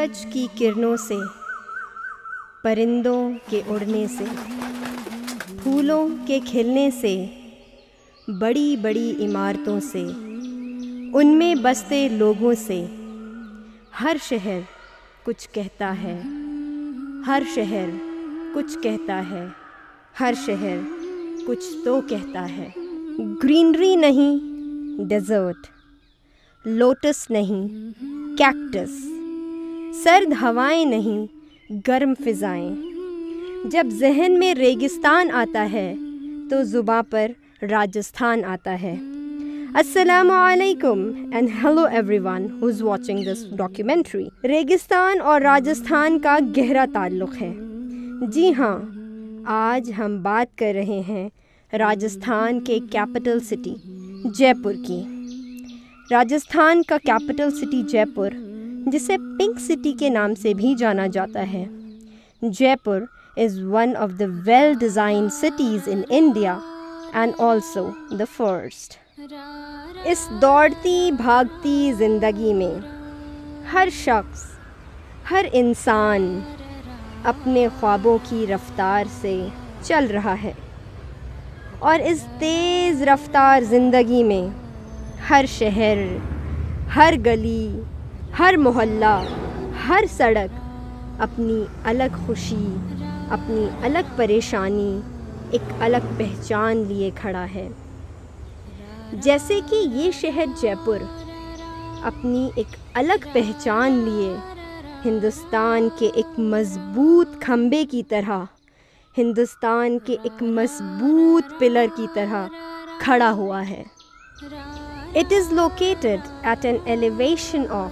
सूरज की किरणों से, परिंदों के उड़ने से, फूलों के खिलने से, बड़ी बड़ी इमारतों से, उनमें बसते लोगों से, हर शहर कुछ कहता है, हर शहर कुछ कहता है, हर शहर कुछ तो कहता है। ग्रीनरी नहीं डेजर्ट, लोटस नहीं कैक्टस, सर्द हवाएं नहीं गर्म फिजाएं। जब जहन में रेगिस्तान आता है तो ज़ुबां पर राजस्थान आता है। अस्सलामु अलैकुम and hello everyone who is watching this documentary. रेगिस्तान और राजस्थान का गहरा ताल्लुक़ है। जी हाँ, आज हम बात कर रहे हैं राजस्थान के कैपिटल सिटी जयपुर की। राजस्थान का कैपिटल सिटी जयपुर, जिसे पिंक सिटी के नाम से भी जाना जाता है। Jaipur is one of the well designed cities in India and also the first. इस दौड़ती भागती ज़िंदगी में हर शख्स, हर इंसान अपने ख्वाबों की रफ्तार से चल रहा है, और इस तेज़ रफ्तार ज़िंदगी में हर शहर, हर गली, हर मोहल्ला, हर सड़क अपनी अलग खुशी, अपनी अलग परेशानी, एक अलग पहचान लिए खड़ा है। जैसे कि ये शहर जयपुर अपनी एक अलग पहचान लिए हिंदुस्तान के एक मज़बूत खंबे की तरह, हिंदुस्तान के एक मज़बूत पिलर की तरह खड़ा हुआ है। It is located at an elevation of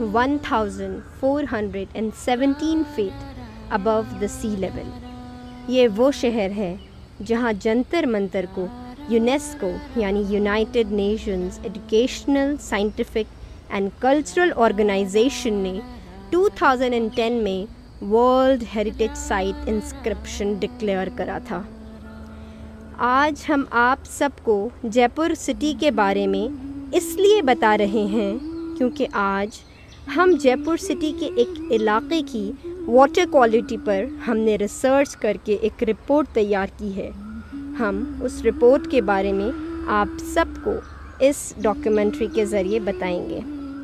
1417 feet above the sea level. ये वो शहर है जहाँ जंतर मंतर को यूनेस्को यानी United Nations educational, scientific and cultural organisation ने 2010 में world heritage site inscription declare करा था। आज हम आप सबको जयपुर सिटी के बारे में इसलिए बता रहे हैं क्योंकि आज हम जयपुर सिटी के एक इलाके की वाटर क्वालिटी पर हमने रिसर्च करके एक रिपोर्ट तैयार की है। हम उस रिपोर्ट के बारे में आप सबको इस डॉक्यूमेंट्री के ज़रिए बताएंगे।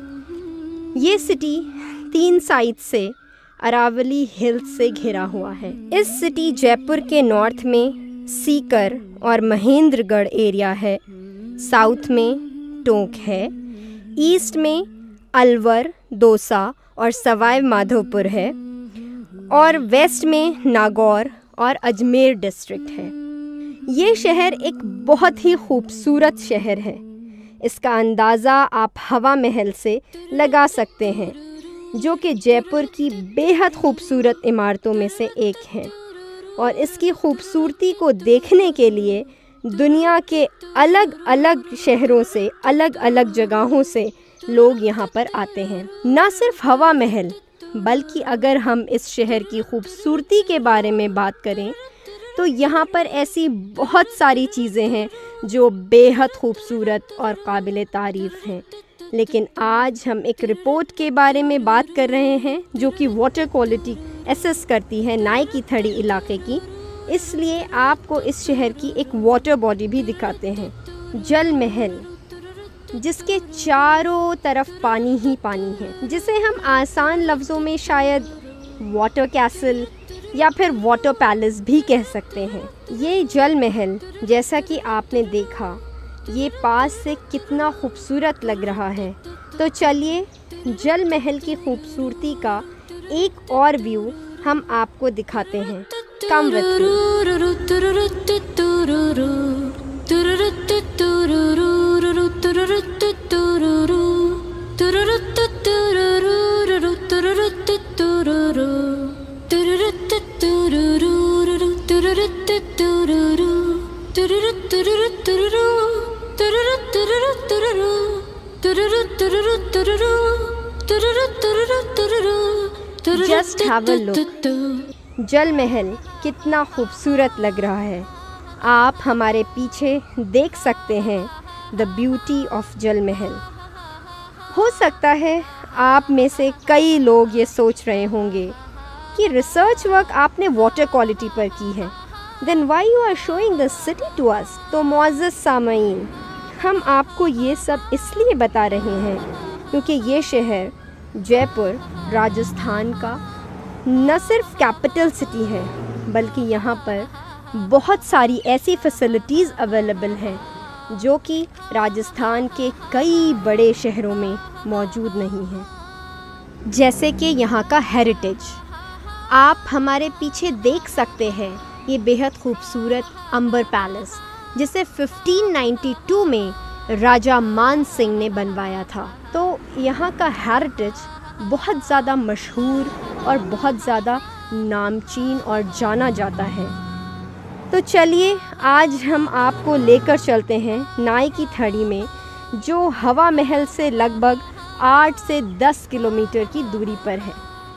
ये सिटी 3 साइड से अरावली हिल्स से घिरा हुआ है। इस सिटी जयपुर के नॉर्थ में सीकर और महेंद्रगढ़ एरिया है, साउथ में टोंक है, ईस्ट में अलवर, दौसा और सवाई माधोपुर है, और वेस्ट में नागौर और अजमेर डिस्ट्रिक्ट है। ये शहर एक बहुत ही खूबसूरत शहर है। इसका अंदाज़ा आप हवा महल से लगा सकते हैं, जो कि जयपुर की बेहद खूबसूरत इमारतों में से एक है, और इसकी खूबसूरती को देखने के लिए दुनिया के अलग अलग शहरों से, अलग अलग जगहों से लोग यहाँ पर आते हैं। न सिर्फ हवा महल, बल्कि अगर हम इस शहर की खूबसूरती के बारे में बात करें तो यहाँ पर ऐसी बहुत सारी चीज़ें हैं जो बेहद खूबसूरत और काबिल तारीफ़ हैं। लेकिन आज हम एक रिपोर्ट के बारे में बात कर रहे हैं जो कि वाटर क्वालिटी एसेस करती है नाई की थड़ी इलाके की, इसलिए आपको इस शहर की एक वाटर बॉडी भी दिखाते हैं, जल महल, जिसके चारों तरफ पानी ही पानी है, जिसे हम आसान लफ्ज़ों में शायद वाटर कैसल या फिर वाटर पैलेस भी कह सकते हैं। ये जल महल, जैसा कि आपने देखा, ये पास से कितना खूबसूरत लग रहा है। तो चलिए जल महल की खूबसूरती का एक और व्यू हम आपको दिखाते हैं। Come with just have a look. Jal Mahal कितना खूबसूरत लग रहा है। आप हमारे पीछे देख सकते हैं द ब्यूटी ऑफ जल महल। हो सकता है आप में से कई लोग ये सोच रहे होंगे कि रिसर्च वर्क आपने वाटर क्वालिटी पर की है, then why you are showing the city to us. तो मुअज़्ज़ज़ सामईन, हम आपको ये सब इसलिए बता रहे हैं क्योंकि ये शहर जयपुर राजस्थान का न सिर्फ कैपिटल सिटी है, बल्कि यहाँ पर बहुत सारी ऐसी फैसिलिटीज़ अवेलेबल हैं जो कि राजस्थान के कई बड़े शहरों में मौजूद नहीं हैं। जैसे कि यहाँ का हेरिटेज, आप हमारे पीछे देख सकते हैं ये बेहद खूबसूरत अंबर पैलेस, जिसे 1592 में राजा मान सिंह ने बनवाया था। तो यहाँ का हेरिटेज बहुत ज़्यादा मशहूर और बहुत ज़्यादा नामचीन और जाना जाता है। तो चलिए आज हम आपको लेकर चलते हैं नाई की थड़ी में, जो हवा महल से लगभग 8 से 10 किलोमीटर की दूरी पर है।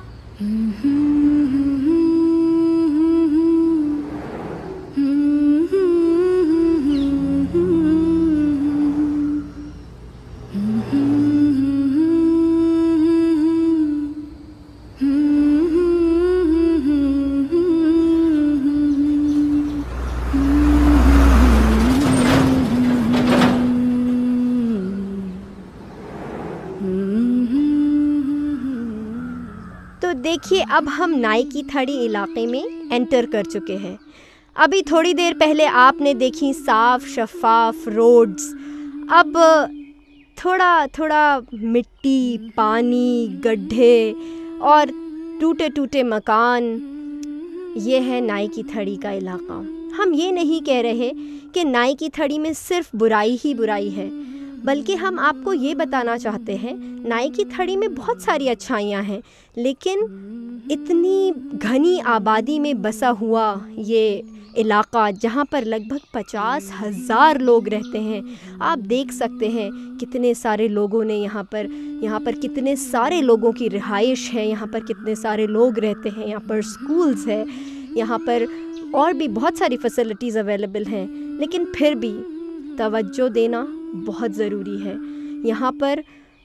तो देखिए, अब हम नाई की थड़ी इलाके में एंटर कर चुके हैं। अभी थोड़ी देर पहले आपने देखी साफ़ शफाफ रोड्स, अब थोड़ा थोड़ा मिट्टी, पानी, गड्ढे और टूटे टूटे मकान। ये है नाई की थड़ी का इलाका। हम ये नहीं कह रहे कि नाई की थड़ी में सिर्फ बुराई ही बुराई है, बल्कि हम आपको ये बताना चाहते हैं नाई की थड़ी में बहुत सारी अच्छाइयाँ हैं, लेकिन इतनी घनी आबादी में बसा हुआ ये इलाका, जहाँ पर लगभग 50,000 लोग रहते हैं। आप देख सकते हैं कितने सारे लोगों ने यहाँ पर कितने सारे लोगों की रिहाइश है, यहाँ पर कितने सारे लोग रहते हैं, यहाँ पर स्कूल्स है, यहाँ पर और भी बहुत सारी फैसिलिटीज़ अवेलेबल हैं। लेकिन फिर भी तवज्जो देना बहुत ज़रूरी है। यहाँ पर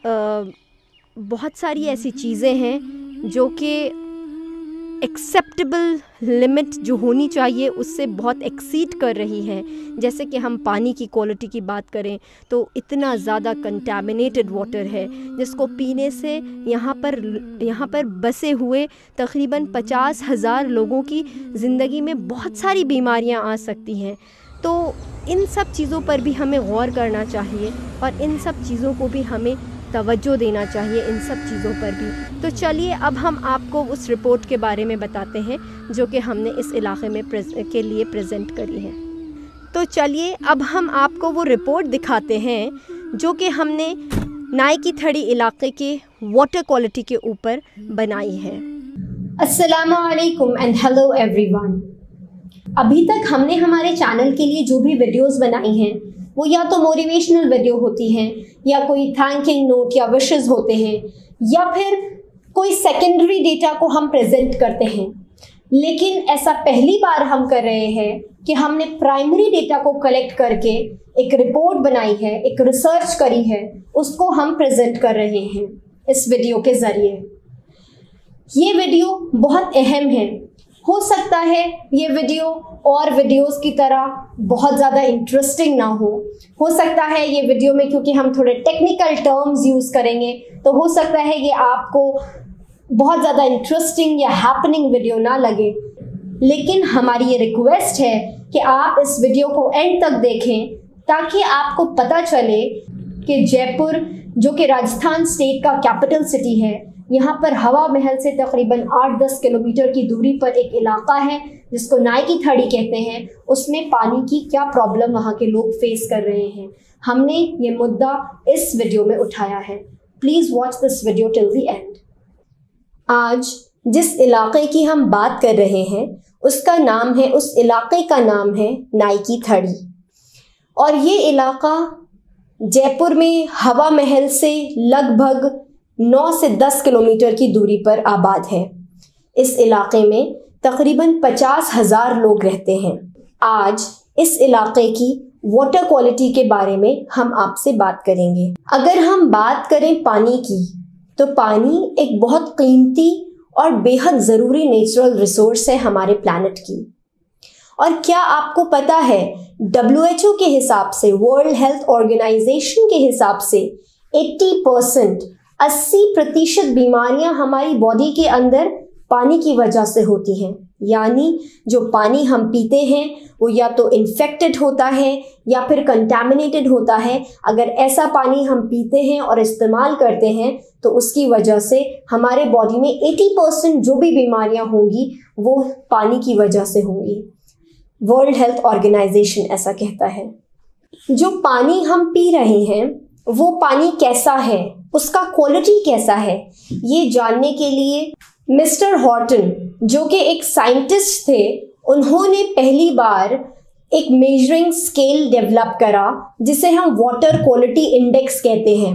बहुत सारी ऐसी चीज़ें हैं जो कि एक्सेप्टेबल लिमिट जो होनी चाहिए उससे बहुत एक्सीड कर रही है। जैसे कि हम पानी की क्वालिटी की बात करें तो इतना ज़्यादा कंटामिनेटेड वाटर है जिसको पीने से यहाँ पर बसे हुए तकरीबन 50,000 लोगों की ज़िंदगी में बहुत सारी बीमारियाँ आ सकती हैं। तो इन सब चीज़ों पर भी हमें गौर करना चाहिए और इन सब चीज़ों को भी हमें तवज्जो देना चाहिए, इन सब चीज़ों पर भी। तो चलिए अब हम आपको उस रिपोर्ट के बारे में बताते हैं जो कि हमने इस इलाके में के लिए प्रेजेंट करी है। तो चलिए अब हम आपको वो रिपोर्ट दिखाते हैं जो कि हमने नाई की थड़ी इलाके के वाटर क्वालिटी के ऊपर बनाई है। अस्सलामु अलैकुम एंड हेलो एवरीवन। अभी तक हमने हमारे चैनल के लिए जो भी वीडियोस बनाई हैं वो या तो मोटिवेशनल वीडियो होती हैं, या कोई थैंकिंग नोट या विशेस होते हैं, या फिर कोई सेकेंडरी डेटा को हम प्रेजेंट करते हैं। लेकिन ऐसा पहली बार हम कर रहे हैं कि हमने प्राइमरी डेटा को कलेक्ट करके एक रिपोर्ट बनाई है, एक रिसर्च करी है, उसको हम प्रेजेंट कर रहे हैं इस वीडियो के ज़रिए। ये वीडियो बहुत अहम है। हो सकता है ये वीडियो और वीडियोस की तरह बहुत ज़्यादा इंटरेस्टिंग ना हो सकता है ये वीडियो में, क्योंकि हम थोड़े टेक्निकल टर्म्स यूज़ करेंगे, तो हो सकता है ये आपको बहुत ज़्यादा इंटरेस्टिंग या हैपनिंग वीडियो ना लगे। लेकिन हमारी ये रिक्वेस्ट है कि आप इस वीडियो को एंड तक देखें ताकि आपको पता चले कि जयपुर, जो कि राजस्थान स्टेट का कैपिटल सिटी है, यहाँ पर हवा महल से तकरीबन 8-10 किलोमीटर की दूरी पर एक इलाका है जिसको नाई की थड़ी कहते हैं। उसमें पानी की क्या प्रॉब्लम वहाँ के लोग फेस कर रहे हैं, हमने ये मुद्दा इस वीडियो में उठाया है। Please watch this video till the end. आज जिस इलाके की हम बात कर रहे हैं उस इलाके का नाम है नाई की थड़ी, और ये इलाका जयपुर में हवा महल से लगभग 9 से 10 किलोमीटर की दूरी पर आबाद है। इस इलाके में तकरीबन 50,000 लोग रहते हैं। आज इस इलाके की वाटर क्वालिटी के बारे में हम आपसे बात करेंगे। अगर हम बात करें पानी की, तो पानी एक बहुत कीमती और बेहद ज़रूरी नेचुरल रिसोर्स है हमारे प्लैनेट की। और क्या आपको पता है, WHO के हिसाब से, वर्ल्ड हेल्थ ऑर्गेनाइजेशन के हिसाब से 80% बीमारियां हमारी बॉडी के अंदर पानी की वजह से होती हैं। यानी जो पानी हम पीते हैं वो या तो इन्फेक्टेड होता है या फिर कंटैमिनेटेड होता है। अगर ऐसा पानी हम पीते हैं और इस्तेमाल करते हैं तो उसकी वजह से हमारे बॉडी में 80% जो भी बीमारियां होंगी वो पानी की वजह से होंगी। वर्ल्ड हेल्थ ऑर्गेनाइजेशन ऐसा कहता है। जो पानी हम पी रहे हैं वो पानी कैसा है, उसका क्वालिटी कैसा है, ये जानने के लिए मिस्टर हॉर्टन, जो कि एक साइंटिस्ट थे, उन्होंने पहली बार एक मेजरिंग स्केल डेवलप करा जिसे हम वाटर क्वालिटी इंडेक्स कहते हैं,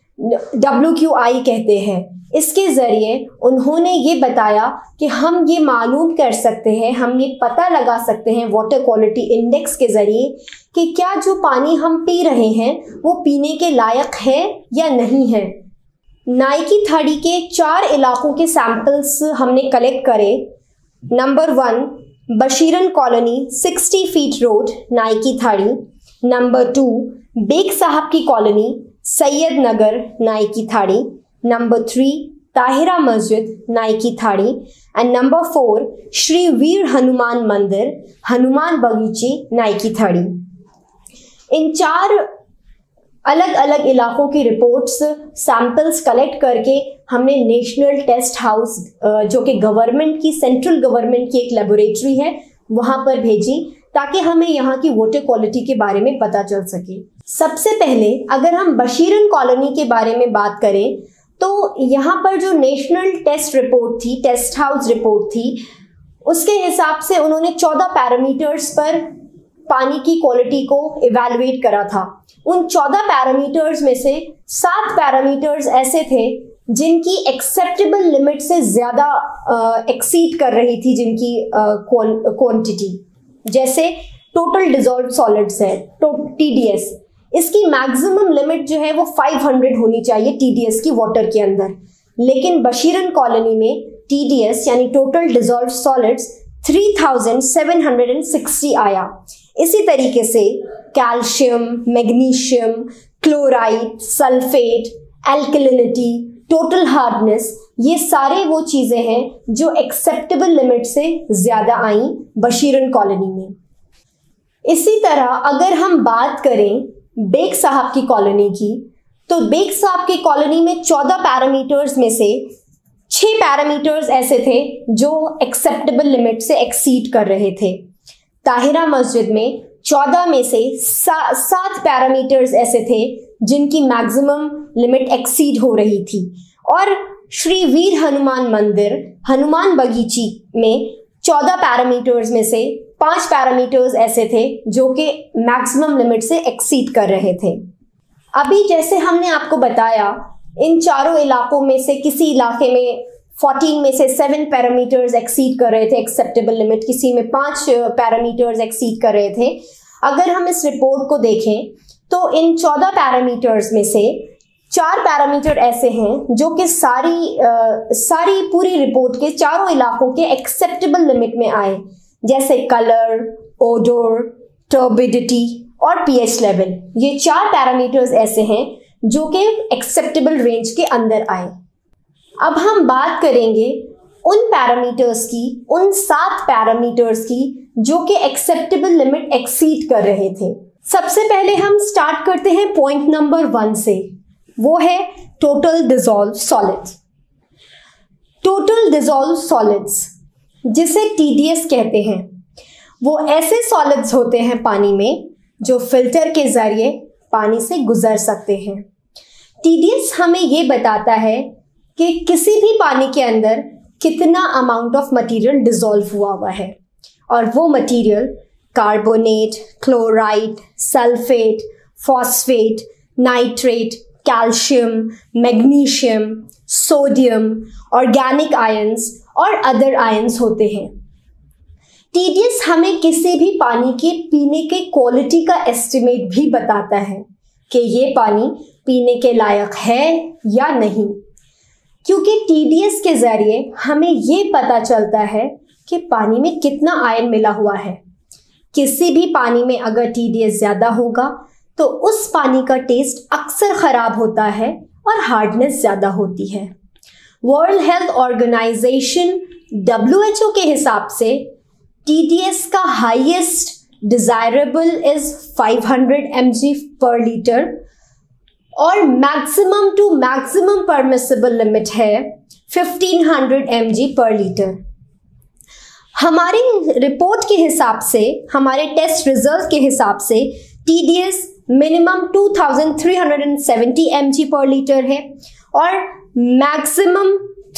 WQI कहते हैं। इसके ज़रिए उन्होंने ये बताया कि हम ये मालूम कर सकते हैं, हम ये पता लगा सकते हैं वाटर क्वालिटी इंडेक्स के ज़रिए कि क्या जो पानी हम पी रहे हैं वो पीने के लायक है या नहीं है। नाइकी थाड़ी के 4 इलाकों के सैंपल्स हमने कलेक्ट करे। Number 1 Bashiran colony 60 feet road Naiki Thadi. Number 2 Beg Sahab की colony Syed Nagar Naiki Thadi. Number 3 Tahira Masjid Naiki Thadi. And number 4 Shri Veer Hanuman Mandir Hanuman बगीचे नाइकी थाड़ी। इन 4 अलग अलग इलाकों की रिपोर्ट्स, सैंपल्स कलेक्ट करके हमने नेशनल टेस्ट हाउस, जो कि गवर्नमेंट की, सेंट्रल गवर्नमेंट की एक लेबोरेटरी है, वहां पर भेजी ताकि हमें यहाँ की वाटर क्वालिटी के बारे में पता चल सके। सबसे पहले अगर हम बशीरन कॉलोनी के बारे में बात करें तो यहाँ पर जो नेशनल टेस्ट रिपोर्ट थी, टेस्ट हाउस रिपोर्ट थी, उसके हिसाब से उन्होंने 14 पैरामीटर्स पर पानी की क्वालिटी को इवैल्यूएट करा था। उन 14 पैरामीटर्स में से 7 पैरामीटर्स ऐसे थे जिनकी एक्सेप्टेबल लिमिट से ज़्यादा एक्सीड कर रही थी जिनकी क्वांटिटी। जैसे टोटल डिजॉल्व सॉलिड्स है, TDS, इसकी मैक्सिमम लिमिट जो है वो 500 होनी चाहिए TDS की वाटर के अंदर, लेकिन बशीरन कॉलोनी में TDS यानी टोटल डिजॉल्व सॉलिड्स 3760 आया। इसी तरीके से calcium, magnesium, chloride, sulphate, alkalinity, total hardness, ये सारे वो चीज़ें हैं जो एक्सेप्टेबल लिमिट से ज़्यादा आई बशीरन कॉलोनी में। इसी तरह अगर हम बात करें बेग साहब की कॉलोनी की, तो बेग साहब की कॉलोनी में 14 पैरामीटर्स में से 6 पैरामीटर्स ऐसे थे जो एक्सेप्टेबल लिमिट से एक्सीड कर रहे थे। ताहिरा मस्जिद में 14 में से 7 पैरामीटर्स ऐसे थे जिनकी मैक्सिमम लिमिट एक्सीड हो रही थी। और श्री वीर हनुमान मंदिर हनुमान बगीची में 14 पैरामीटर्स में से 5 पैरामीटर्स ऐसे थे जो कि मैक्सिमम लिमिट से एक्सीड कर रहे थे। अभी जैसे हमने आपको बताया, इन चारों इलाकों में से किसी इलाके में 14 में से 7 पैरामीटर्स एक्सीड कर रहे थे एक्सेप्टेबल लिमिट, किसी में 5 पैरामीटर्स एक्सीड कर रहे थे। अगर हम इस रिपोर्ट को देखें तो इन 14 पैरामीटर्स में से 4 पैरामीटर ऐसे हैं जो कि सारी पूरी रिपोर्ट के चारों इलाकों के एक्सेप्टेबल लिमिट में आए, जैसे कलर, ओडोर, टर्बिडिटी और pH लेवल। ये 4 पैरामीटर्स ऐसे हैं जो कि एक्सेप्टेबल रेंज के अंदर आए। अब हम बात करेंगे उन पैरामीटर्स की, उन 7 पैरामीटर्स की जो कि एक्सेप्टेबल लिमिट एक्सीड कर रहे थे। सबसे पहले हम स्टार्ट करते हैं पॉइंट नंबर 1 से, वो है total dissolve solids. Total dissolve solids, जिसे TDS कहते हैं, वो ऐसे सॉलिड्स होते हैं पानी में जो फिल्टर के जरिए पानी से गुजर सकते हैं। TDS हमें ये बताता है कि किसी भी पानी के अंदर कितना अमाउंट ऑफ मटेरियल डिसॉल्व हुआ है, और वो material carbonate, chloride, sulphate, phosphate, nitrate, calcium, magnesium, sodium, organic ions और अदर आयंस होते हैं। TDS हमें किसी भी पानी के पीने के क्वालिटी का एस्टिमेट भी बताता है कि ये पानी पीने के लायक है या नहीं। क्योंकि TDS के जरिए हमें ये पता चलता है कि पानी में कितना आयरन मिला हुआ है। किसी भी पानी में अगर TDS ज़्यादा होगा तो उस पानी का टेस्ट अक्सर ख़राब होता है और हार्डनेस ज़्यादा होती है। वर्ल्ड हेल्थ ऑर्गेनाइजेशन WHO के हिसाब से TDS का highest desirable is 500 mg per litre और maximum to maximum permissible limit है 1500 mg पर लीटर। हमारी रिपोर्ट के हिसाब से, हमारे टेस्ट रिजल्ट के हिसाब से TDS minimum 2370 mg per litre है और मैक्सिमम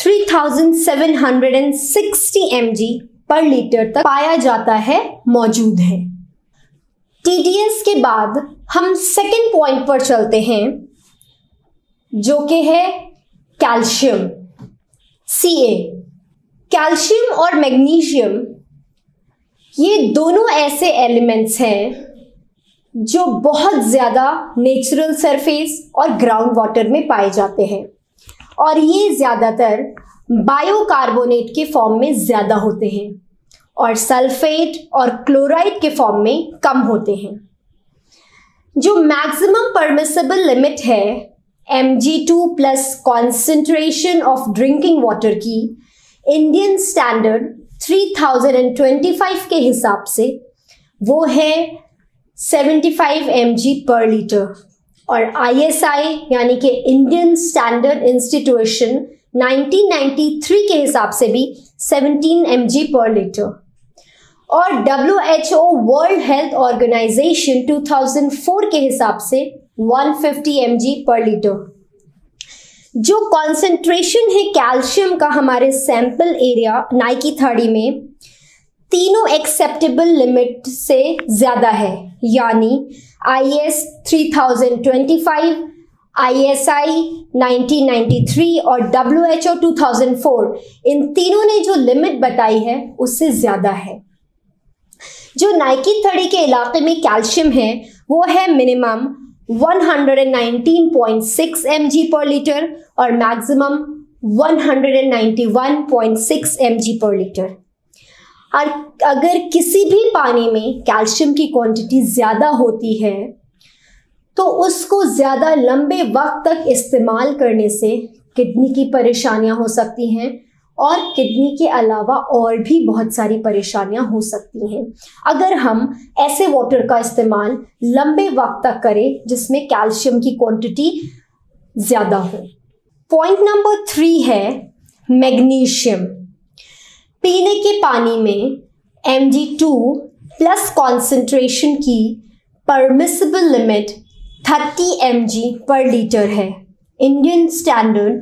3760 mg पर लीटर तक पाया जाता है, मौजूद है। TDS के बाद हम सेकेंड पॉइंट पर चलते हैं जो कि है कैल्शियम, Ca। कैल्शियम और मैग्नीशियम ये दोनों ऐसे एलिमेंट्स हैं जो बहुत ज़्यादा नेचुरल सरफेस और ग्राउंड वाटर में पाए जाते हैं और ये ज़्यादातर बायोकार्बोनेट के फॉर्म में ज़्यादा होते हैं और सल्फेट और क्लोराइड के फॉर्म में कम होते हैं। जो मैक्सिमम परमिसिबल लिमिट है Mg2 plus concentration of drinking water की इंडियन स्टैंडर्ड 3025 के हिसाब से वो है 75 mg पर लीटर और ISI यानी कि इंडियन स्टैंडर्ड इंस्टीट्यूशन 1993 के हिसाब से भी 17 mg पर लीटर और WHO वर्ल्ड हेल्थ ऑर्गेनाइजेशन 2004 के हिसाब से 150 mg पर लीटर। जो कॉन्सेंट्रेशन है कैल्शियम का हमारे सैंपल एरिया नाइकी 30 में तीनों एक्सेप्टेबल लिमिट से ज़्यादा है, यानी IS 3025, ISI 1993 और WHO 2004 इन तीनों ने जो लिमिट बताई है उससे ज़्यादा है। जो नाइकी 30 के इलाके में कैल्शियम है वो है मिनिमम 119.6 mg पर लीटर और मैक्सिमम 191.6 mg पर लीटर। और अगर किसी भी पानी में कैल्शियम की क्वांटिटी ज़्यादा होती है तो उसको ज़्यादा लंबे वक्त तक इस्तेमाल करने से किडनी की परेशानियां हो सकती हैं और किडनी के अलावा और भी बहुत सारी परेशानियां हो सकती हैं अगर हम ऐसे वाटर का इस्तेमाल लंबे वक्त तक करें जिसमें कैल्शियम की क्वांटिटी ज़्यादा हो। पॉइंट नंबर 3 है मैग्नीशियम। पीने के पानी में Mg2 प्लस कॉन्सेंट्रेशन की permissible limit 30 mg per litre है इंडियन स्टैंडर्ड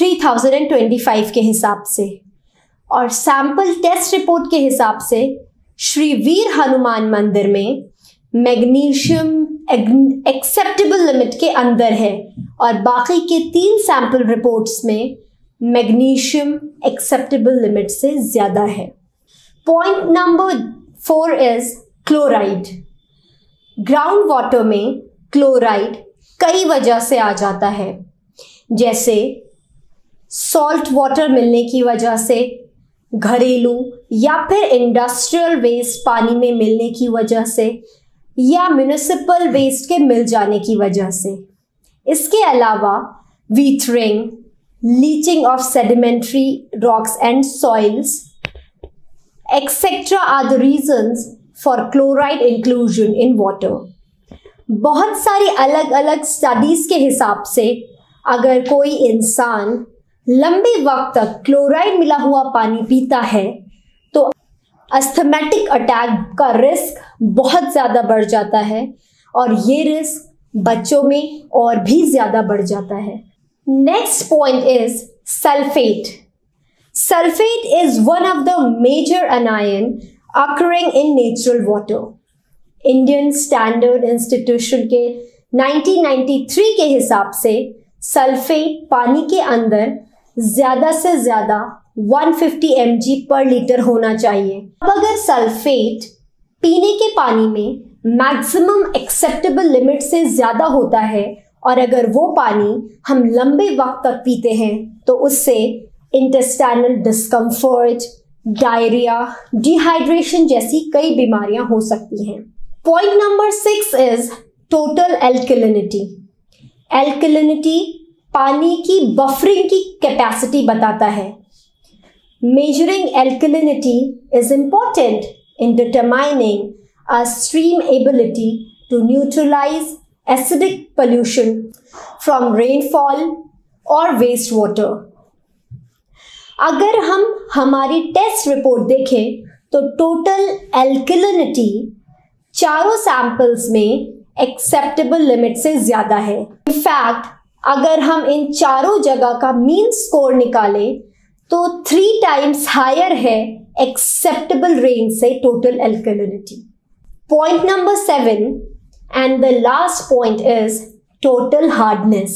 3025 के हिसाब से और सैंपल टेस्ट रिपोर्ट के हिसाब से श्री वीर हनुमान मंदिर में मैग्नीशियम एक्सेप्टेबल लिमिट के अंदर है और बाकी के 3 सैंपल रिपोर्ट्स में मैग्नीशियम एक्सेप्टेबल लिमिट से ज़्यादा है। Point number 4 is chloride. Ground water में क्लोराइड कई वजह से आ जाता है, जैसे सॉल्ट वाटर मिलने की वजह से, घरेलू या फिर इंडस्ट्रियल वेस्ट पानी में मिलने की वजह से या म्युनिसिपल वेस्ट के मिल जाने की वजह से। इसके अलावा weathering, leaching of sedimentary rocks and soils etcetera are the reasons for chloride inclusion in water. बहुत सारी अलग अलग स्टडीज के हिसाब से अगर कोई इंसान लंबे वक्त तक क्लोराइड मिला हुआ पानी पीता है तो अस्थमैटिक अटैक का रिस्क बहुत ज़्यादा बढ़ जाता है और ये रिस्क बच्चों में और भी ज़्यादा बढ़ जाता है। Next point is sulphate. Sulphate is one of the major anion occurring in natural water। Indian standard institution के 1993 के हिसाब से सल्फेट पानी के अंदर ज़्यादा से ज़्यादा 150 mg पर लीटर होना चाहिए। अब अगर सल्फेट पीने के पानी में मैक्सिमम एक्सेप्टेबल लिमिट से ज़्यादा होता है और अगर वो पानी हम लंबे वक्त तक पीते हैं तो उससे इंटेस्टाइनल डिस्कम्फर्ट, डायरिया, डिहाइड्रेशन जैसी कई बीमारियां हो सकती हैं। Point number 6 is total alkalinity. Alkalinity पानी की बफरिंग की कैपेसिटी बताता है। Measuring alkalinity is important in determining a stream ability to neutralize acidic pollution from rainfall or wastewater. अगर हम हमारी टेस्ट रिपोर्ट देखें तो टोटल एल्कलिनिटी चारों सैंपल्स में एक्सेप्टेबल लिमिट से ज्यादा है। इनफैक्ट अगर हम इन चारों जगह का मीन स्कोर निकालें तो 3 टाइम्स हायर है acceptable range से total alkalinity. Point number 7 and the last point is total hardness.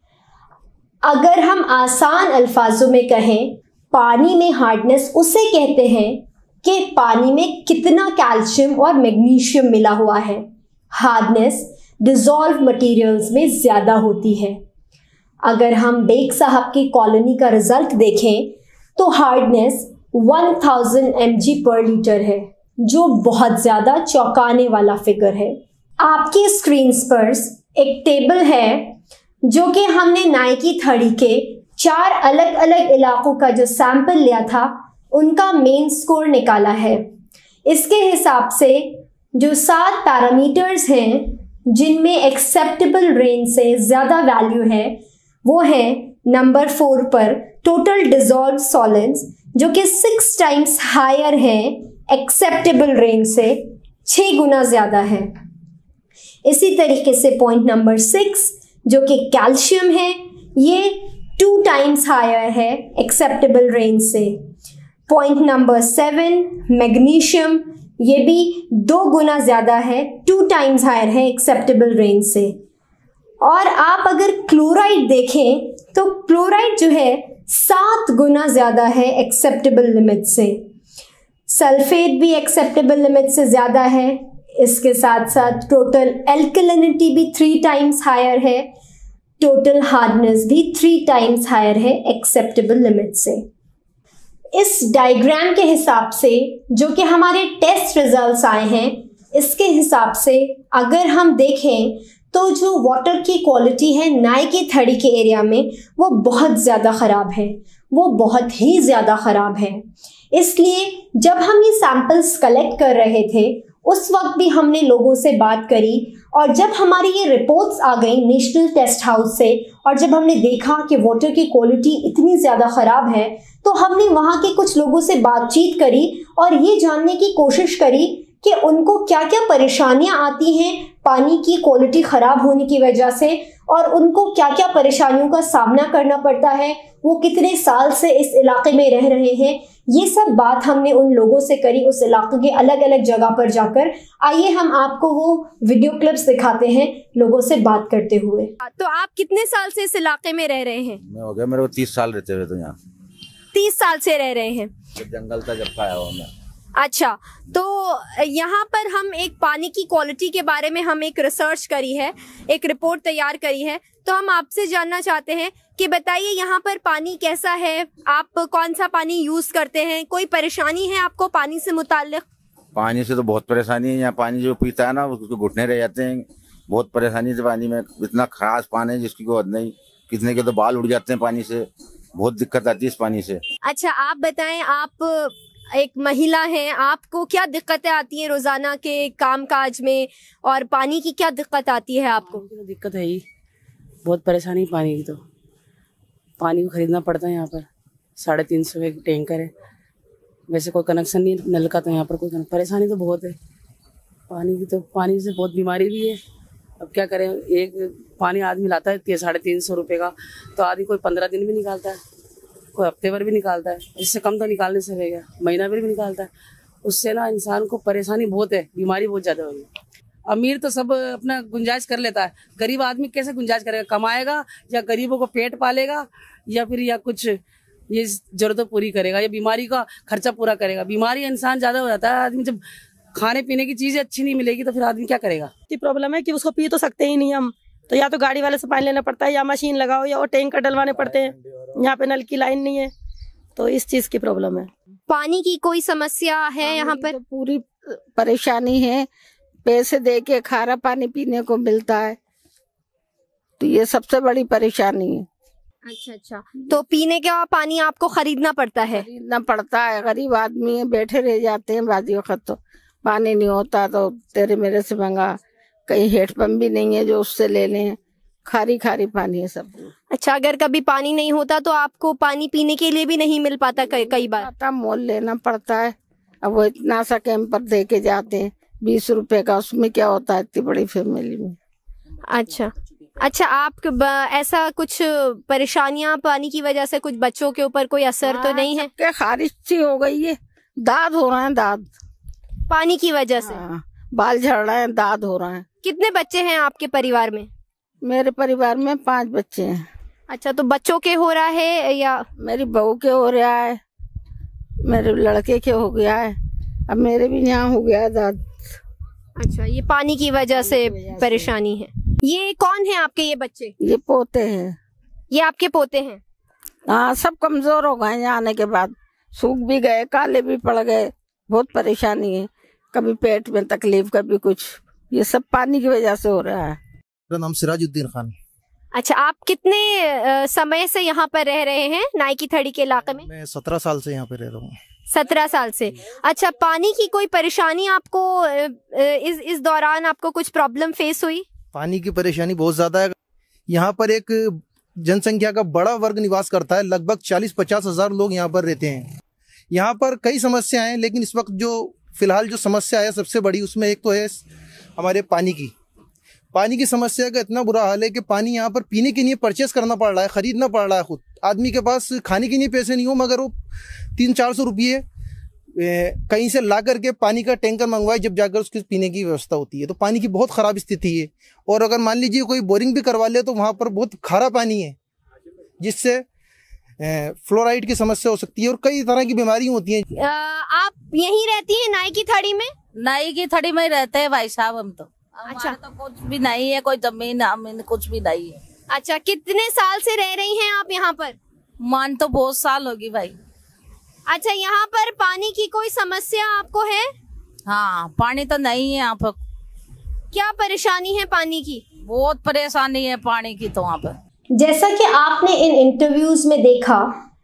अगर हम आसान अल्फाजों में कहें, पानी में हार्डनेस उसे कहते हैं कि पानी में कितना कैल्शियम और मैग्नीशियम मिला हुआ है। हार्डनेस डिसॉल्व मटेरियल्स में ज्यादा होती है। अगर हम बेग साहब की कॉलोनी का रिजल्ट देखें तो हार्डनेस 1000 mg पर लीटर है, जो बहुत ज्यादा चौंकाने वाला फिगर है। आपकी स्क्रीन पर एक टेबल है जो कि हमने नाइकी थड़ी के 4 अलग अलग इलाकों का जो सैंपल लिया था उनका मेन स्कोर निकाला है। इसके हिसाब से जो 7 पैरामीटर्स हैं जिनमें एक्सेप्टेबल रेंज से ज्यादा वैल्यू है वो है नंबर 4 पर टोटल डिसॉल्व सॉलिड्स, जो कि 6 टाइम्स हायर है एक्सेप्टेबल रेंज से, 6 गुना ज्यादा है। इसी तरीके से पॉइंट नंबर 6 जो कि कैल्शियम है, ये 2 टाइम्स हायर है एक्सेप्टेबल रेंज से। पॉइंट नंबर 7 मैग्नीशियम, ये भी 2 गुना ज्यादा है, 2 टाइम्स हायर है एक्सेप्टेबल रेंज से। और आप अगर क्लोराइड देखें तो क्लोराइड जो है 7 गुना ज्यादा है एक्सेप्टेबल लिमिट से। सल्फेट भी एक्सेप्टेबल लिमिट से ज्यादा है। इसके साथ साथ टोटल एल्कलिनिटी भी 3 टाइम्स हायर है, टोटल हार्डनेस भी 3 टाइम्स हायर है एक्सेप्टेबल लिमिट से। इस डायग्राम के हिसाब से जो कि हमारे टेस्ट रिजल्ट्स आए हैं, इसके हिसाब से अगर हम देखें तो जो वाटर की क्वालिटी है नाइकी थड़ी के एरिया में वो बहुत ज़्यादा ख़राब है, वो बहुत ही ज़्यादा ख़राब है। इसलिए जब हम ये सैंपल्स कलेक्ट कर रहे थे उस वक्त भी हमने लोगों से बात करी, और जब हमारी ये रिपोर्ट्स आ गई नेशनल टेस्ट हाउस से और जब हमने देखा कि वाटर की क्वालिटी इतनी ज़्यादा ख़राब है तो हमने वहाँ के कुछ लोगों से बातचीत करी और ये जानने की कोशिश करी कि उनको क्या क्या परेशानियां आती हैं पानी की क्वालिटी ख़राब होने की वजह से, और उनको क्या क्या परेशानियों का सामना करना पड़ता है, वो कितने साल से इस इलाके में रह रहे हैं। ये सब बात हमने उन लोगों से करी उस इलाके के अलग अलग जगह पर जाकर। आइए हम आपको वो वीडियो क्लिप्स दिखाते हैं लोगों से बात करते हुए। तो आप कितने साल से इस इलाके में रह रहे हैं? मैं हो गया मेरे को 30 साल रहते हुए, तो यहाँ 30 साल से रह रहे हैं। जंगल था जब आया हुआ मैं। अच्छा, तो यहाँ पर हम एक पानी की क्वालिटी के बारे में हम एक रिसर्च करी है, एक रिपोर्ट तैयार करी है, तो हम आपसे जानना चाहते हैं कि बताइए यहाँ पर पानी कैसा है, आप कौन सा पानी यूज़ करते हैं, कोई परेशानी है आपको पानी से मुताल्लिक? पानी से तो बहुत परेशानी है। यहाँ पानी जो पीता है ना उसको घुटने रह जाते हैं, बहुत परेशानी से पानी में। इतना खराब पानी है जिसकी कोई हद नहीं, कितने के तो बाल उड़ जाते हैं पानी से, बहुत दिक्कत आती है इस पानी से। अच्छा, आप बताएं, आप एक महिला हैं, आपको क्या दिक्कतें आती हैं रोजाना के कामकाज में, और पानी की क्या दिक्कत आती है आपको? तो दिक्कत है ही, बहुत परेशानी पानी की। तो पानी को खरीदना पड़ता है। यहाँ पर 350 एक टैंकर है, वैसे कोई कनेक्शन नहीं नल का, तो यहाँ पर कोई परेशानी तो बहुत है पानी की। तो पानी से बहुत बीमारी भी है। अब क्या करें, एक पानी आदमी लाता है 350 रुपये का, तो आदमी कोई 15 दिन भी निकालता है, कोई हफ्ते भर भी निकालता है, इससे कम तो निकालने से रहेगा, महीना भर भी निकालता है। उससे ना इंसान को परेशानी बहुत है, बीमारी बहुत ज़्यादा हुई है। अमीर तो सब अपना गुंजाइश कर लेता है, गरीब आदमी कैसे गुंजाइश करेगा? कमाएगा या गरीबों को पेट पालेगा, या फिर या कुछ ये जरूरतें पूरी करेगा, या बीमारी का खर्चा पूरा करेगा? बीमारी इंसान ज़्यादा हो जाता है। आदमी जब खाने पीने की चीज़ें अच्छी नहीं मिलेगी तो फिर आदमी क्या करेगा? इतनी प्रॉब्लम है कि उसको पी तो सकते ही नहीं हम, तो या तो गाड़ी वाले से पानी लेना पड़ता है, या मशीन लगाओ, या और टैंकर डलवाने पड़ते हैं, यहाँ पे नल की लाइन नहीं है, तो इस चीज की प्रॉब्लम है। पानी की कोई समस्या है यहाँ पर? तो पूरी परेशानी है, पैसे दे के खारा पानी पीने को मिलता है, तो ये सबसे बड़ी परेशानी है। अच्छा, तो पीने का पानी आपको खरीदना पड़ता है? खरीदना पड़ता है, गरीब आदमी है, बैठे रह जाते हैं बाजी वक्त, तो पानी नहीं होता तो तेरे मेरे से मंगा, कहीं हेडपम्प भी नहीं है जो उससे ले लें, खारी खारी पानी है सब। अच्छा, अगर कभी पानी नहीं होता तो आपको पानी पीने के लिए भी नहीं मिल पाता कई बार? मोल लेना पड़ता है। अब वो इतना सा कैंपर दे के जाते हैं 20 रुपए का, उसमें क्या होता है इतनी बड़ी फैमिली में। अच्छा, आप ऐसा कुछ परेशानियां पानी की वजह से, कुछ बच्चों के ऊपर कोई असर तो नहीं है? क्या खारिश सी हो गई है, दाद हो रहा है, दाद पानी की वजह से। बाल झड़ रहे हैं, दाद हो रहा है। कितने बच्चे हैं आपके परिवार में? मेरे परिवार में 5 बच्चे हैं। अच्छा, तो बच्चों के हो रहा है या? मेरी बहू के हो रहा है, मेरे लड़के के हो गया है, अब मेरे भी यहाँ हो गया दाद। अच्छा, ये पानी की वजह से परेशानी है। ये कौन है आपके ये बच्चे? ये पोते हैं। ये आपके पोते हैं? हाँ, सब कमजोर हो गए यहाँ आने के बाद, सूख भी गए, काले भी पड़ गए, बहुत परेशानी है, कभी पेट में तकलीफ, कभी कुछ, ये सब पानी की वजह से हो रहा है। मेरा नाम सिराजुद्दीन खान। अच्छा, आप कितने समय से यहाँ पर रह रहे हैं नाई की थड़ी के इलाके में? मैं 17 साल से यहाँ पे रह रहा हूँ। 17 साल से। अच्छा, पानी की कोई परेशानी आपको इस दौरान आपको कुछ प्रॉब्लम फेस हुई? पानी की परेशानी बहुत ज्यादा है। यहाँ पर एक जनसंख्या का बड़ा वर्ग निवास करता है, लगभग 40-50 हजार लोग यहाँ पर रहते हैं। यहाँ पर कई समस्याएं हैं, लेकिन इस वक्त जो फिलहाल जो समस्या है सबसे बड़ी, उसमें एक तो है हमारे पानी की समस्या का इतना बुरा हाल है कि पानी यहाँ पर पीने के लिए परचेस करना पड़ रहा है, खरीदना पड़ रहा है। खुद आदमी के पास खाने के लिए पैसे नहीं हो, मगर वो 300-400 रुपये कहीं से ला करके पानी का टैंकर मंगवाए, जब जाकर उसके पीने की व्यवस्था होती है। तो पानी की बहुत ख़राब स्थिति है। और अगर मान लीजिए कोई बोरिंग भी करवा ले तो वहाँ पर बहुत खारा पानी है, जिससे फ्लोराइड की समस्या हो सकती है और कई तरह की बीमारियाँ होती हैं। आप यहीं रहती हैं नाई की थड़ी में? नाई की थड़ी में ही रहते हैं भाई साहब हम तो। अच्छा, तो कुछ भी नहीं है, कोई जमीन कुछ भी नहीं है। अच्छा, कितने साल से रह रही हैं आप यहाँ पर? मान तो बहुत साल होगी भाई। अच्छा, यहाँ पर पानी की कोई समस्या आपको है? हाँ, पानी तो नहीं है यहाँ पर। क्या परेशानी है पानी की? बहुत परेशानी है पानी की तो यहाँ पर। जैसा कि आपने इन इंटरव्यूज में देखा,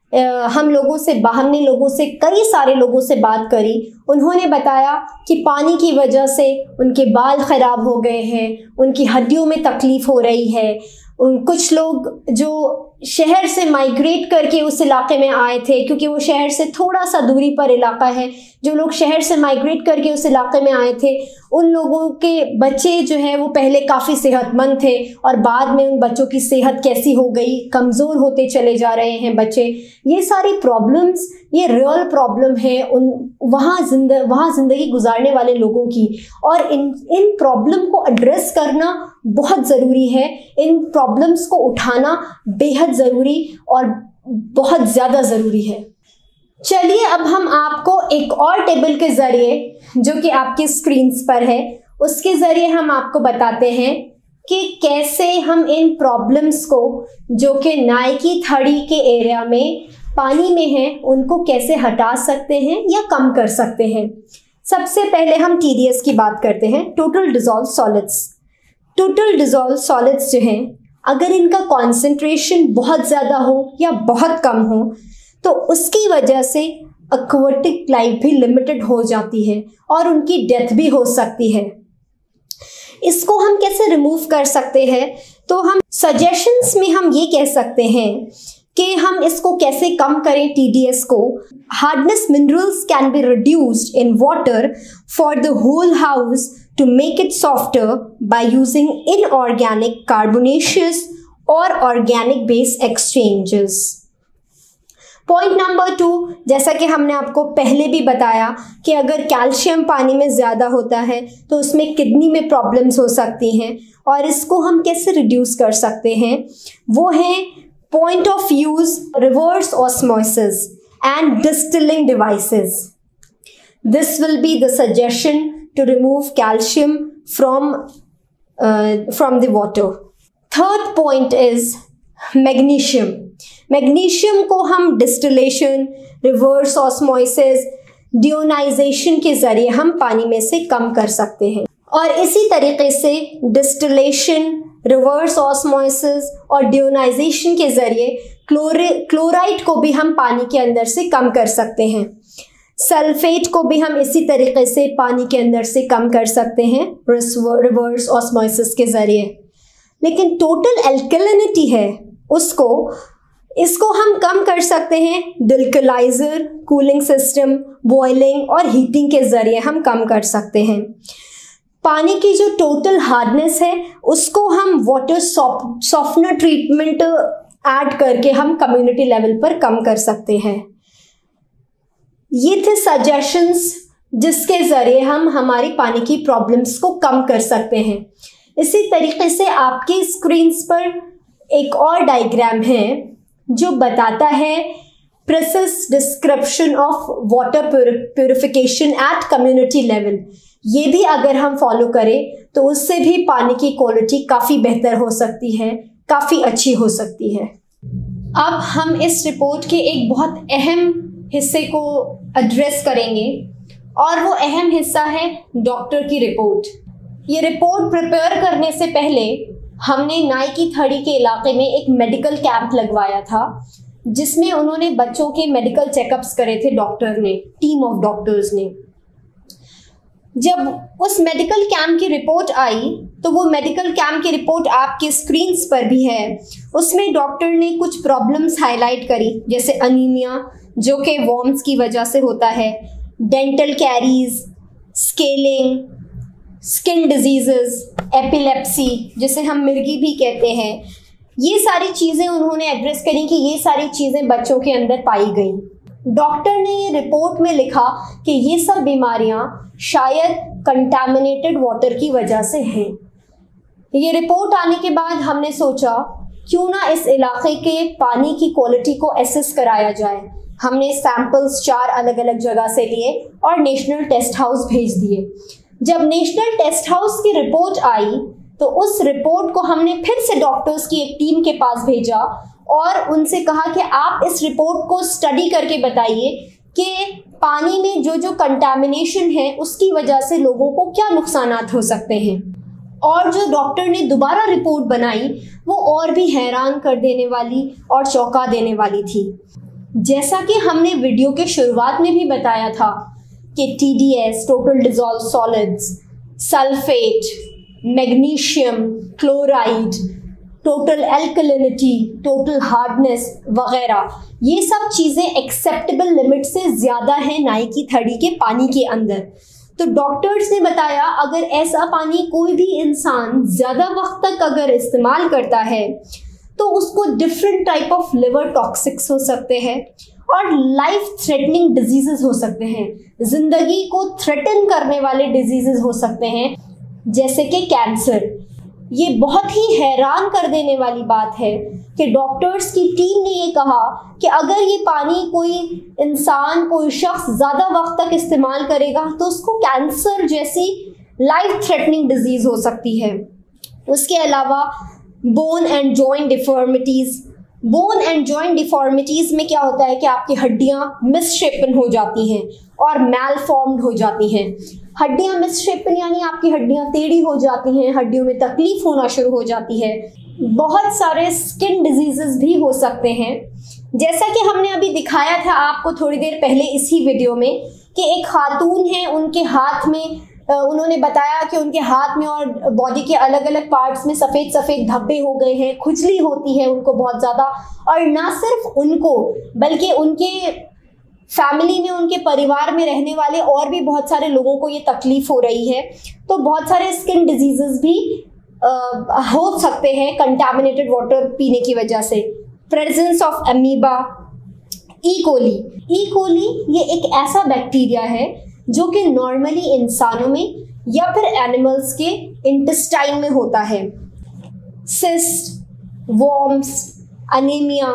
हमने लोगों से कई सारे लोगों से बात करी। उन्होंने बताया कि पानी की वजह से उनके बाल ख़राब हो गए हैं, उनकी हड्डियों में तकलीफ़ हो रही है। कुछ लोग जो शहर से माइग्रेट करके उस इलाके में आए थे, क्योंकि वो शहर से थोड़ा सा दूरी पर इलाका है, जो लोग शहर से माइग्रेट करके उस इलाके में आए थे, उन लोगों के बच्चे जो है वो पहले काफ़ी सेहतमंद थे और बाद में उन बच्चों की सेहत कैसी हो गई, कमज़ोर होते चले जा रहे हैं बच्चे। ये सारी प्रॉब्लम्स, ये रियल प्रॉब्लम है वहाँ ज़िंदगी गुजारने वाले लोगों की, और इन प्रॉब्लम को एड्रेस करना बहुत ज़रूरी है। इन प्रॉब्लम्स को उठाना बेहद ज़रूरी और बहुत ज़्यादा ज़रूरी है। चलिए, अब हम आपको एक और टेबल के ज़रिए, जो कि आपकी स्क्रीन्स पर है, उसके ज़रिए हम आपको बताते हैं कि कैसे हम इन प्रॉब्लम्स को, जो कि नाई की थड़ी के एरिया में पानी में हैं, उनको कैसे हटा सकते हैं या कम कर सकते हैं। सबसे पहले हम TDS की बात करते हैं, total dissolve solids. Total dissolve solids जो हैं, अगर इनका कॉन्सेंट्रेशन बहुत ज़्यादा हो या बहुत कम हो, तो उसकी वजह से एक्वेटिक लाइफ भी लिमिटेड हो जाती है और उनकी डेथ भी हो सकती है। इसको हम कैसे रिमूव कर सकते हैं? तो हम सजेशंस में हम ये कह सकते हैं कि हम इसको कैसे कम करें TDS को। Hardness minerals can be reduced in water for the whole house to make it softer by using inorganic carbonaceous or organic base exchanges. Point number 2, जैसा कि हमने आपको पहले भी बताया कि अगर कैल्शियम पानी में ज़्यादा होता है तो उसमें किडनी में प्रॉब्लम्स हो सकती हैं, और इसको हम कैसे रिड्यूस कर सकते हैं, वो है point of use reverse osmosis and distilling devices. This will be the suggestion to remove calcium from the water. Third point is magnesium. Magnesium को हम डिस्टिलेशन, रिवर्स ऑस्मोसिस, डियोनाइजेशन के ज़रिए हम पानी में से कम कर सकते हैं। और इसी तरीके से डिस्टिलेशन, रिवर्स ऑस्मोसिस और डियोनाइजेशन के ज़रिए क्लोराइड को भी हम पानी के अंदर से कम कर सकते हैं। सल्फेट को भी हम इसी तरीके से पानी के अंदर से कम कर सकते हैं रिवर्स ऑस्मोसिस के ज़रिए। लेकिन टोटल एल्कलिनिटी है इसको हम कम कर सकते हैं डिल्कलाइजर, कूलिंग सिस्टम, बॉइलिंग और हीटिंग के ज़रिए हम कम कर सकते हैं। पानी की जो टोटल हार्डनेस है उसको हम वाटर सॉफ्टनर ट्रीटमेंट ऐड करके हम कम्युनिटी लेवल पर कम कर सकते हैं। ये थे सजेशंस जिसके ज़रिए हम हमारी पानी की प्रॉब्लम्स को कम कर सकते हैं। इसी तरीके से आपकी स्क्रीन्स पर एक और डायग्राम है जो बताता है precise description of water purification at community level. ये भी अगर हम फॉलो करें तो उससे भी पानी की क्वालिटी काफ़ी बेहतर हो सकती है, काफ़ी अच्छी हो सकती है। अब हम इस रिपोर्ट के एक बहुत अहम हिस्से को एड्रेस करेंगे और वो अहम हिस्सा है डॉक्टर की रिपोर्ट। ये रिपोर्ट प्रिपेयर करने से पहले हमने नाई की थड़ी के इलाके में एक मेडिकल कैंप लगवाया था जिसमें उन्होंने बच्चों के मेडिकल चेकअप्स करे थे डॉक्टर ने, टीम ऑफ डॉक्टर्स ने। जब उस मेडिकल कैंप की रिपोर्ट आई तो वो मेडिकल कैंप की रिपोर्ट आपके स्क्रीन्स पर भी है। उसमें डॉक्टर ने कुछ प्रॉब्लम्स हाईलाइट करी, जैसे अनीमिया जो कि वॉर्म्स की वजह से होता है, dental caries, scaling, skin diseases, epilepsy जिसे हम मिर्गी भी कहते हैं। ये सारी चीज़ें उन्होंने एड्रेस करी कि ये सारी चीज़ें बच्चों के अंदर पाई गई। डॉक्टर ने ये रिपोर्ट में लिखा कि ये सब बीमारियां शायद कंटामिनेटेड वाटर की वजह से हैं। ये रिपोर्ट आने के बाद हमने सोचा क्यों ना इस इलाके के पानी की क्वालिटी को एसेस कराया जाए। हमने सैंपल्स 4 अलग अलग जगह से लिए और नेशनल टेस्ट हाउस भेज दिए। जब नेशनल टेस्ट हाउस की रिपोर्ट आई तो उस रिपोर्ट को हमने फिर से डॉक्टर्स की एक टीम के पास भेजा और उनसे कहा कि आप इस रिपोर्ट को स्टडी करके बताइए कि पानी में जो जो कंटामिनेशन है उसकी वजह से लोगों को क्या नुकसानात हो सकते हैं। और जो डॉक्टर ने दोबारा रिपोर्ट बनाई वो और भी हैरान कर देने वाली और चौंका देने वाली थी। जैसा कि हमने वीडियो के शुरुआत में भी बताया था कि TDS, total dissolve solids, sulphate, magnesium, chloride, total alkalinity, total hardness वगैरह, ये सब चीज़ें एक्सेप्टेबल लिमिट से ज़्यादा हैं नाई की थड़ी के पानी के अंदर। तो डॉक्टर्स ने बताया अगर ऐसा पानी कोई भी इंसान ज़्यादा वक्त तक अगर इस्तेमाल करता है तो उसको different type of liver toxics हो सकते हैं और लाइफ थ्रेटनिंग डिजीजेस हो सकते हैं, जिंदगी को थ्रेटन करने वाले डिजीजेस हो सकते हैं जैसे कि कैंसर। ये बहुत ही हैरान कर देने वाली बात है कि डॉक्टर्स की टीम ने ये कहा कि अगर ये पानी कोई इंसान, कोई शख्स ज़्यादा वक्त तक इस्तेमाल करेगा तो उसको कैंसर जैसी लाइफ थ्रेटनिंग डिजीज हो सकती है। उसके अलावा bone and joint deformities, bone and joint deformities में क्या होता है कि आपकी हड्डियाँ मिसशेपन हो जाती हैं और मैलफॉर्म्ड हो जाती हैं। हड्डियाँ मिसशेपन यानी आपकी हड्डियाँ टेढ़ी हो जाती हैं, हड्डियों में तकलीफ होना शुरू हो जाती है। बहुत सारे स्किन डिजीजेस भी हो सकते हैं, जैसा कि हमने अभी दिखाया था आपको थोड़ी देर पहले इसी वीडियो में कि एक खातून है, उनके हाथ में उन्होंने बताया कि उनके हाथ में और बॉडी के अलग अलग पार्ट्स में सफ़ेद सफ़ेद धब्बे हो गए हैं, खुजली होती है उनको बहुत ज़्यादा। और ना सिर्फ उनको बल्कि उनके फैमिली में, उनके परिवार में रहने वाले और भी बहुत सारे लोगों को ये तकलीफ हो रही है। तो बहुत सारे स्किन डिजीजेस भी हो सकते हैं कंटामिनेटेड वाटर पीने की वजह से। Presence of amoeba, E coli ये एक ऐसा बैक्टीरिया है जो कि नॉर्मली इंसानों में या फिर एनिमल्स के इंटेस्टाइन में होता है। सिस्ट, वॉर्म्स, अनीमिया,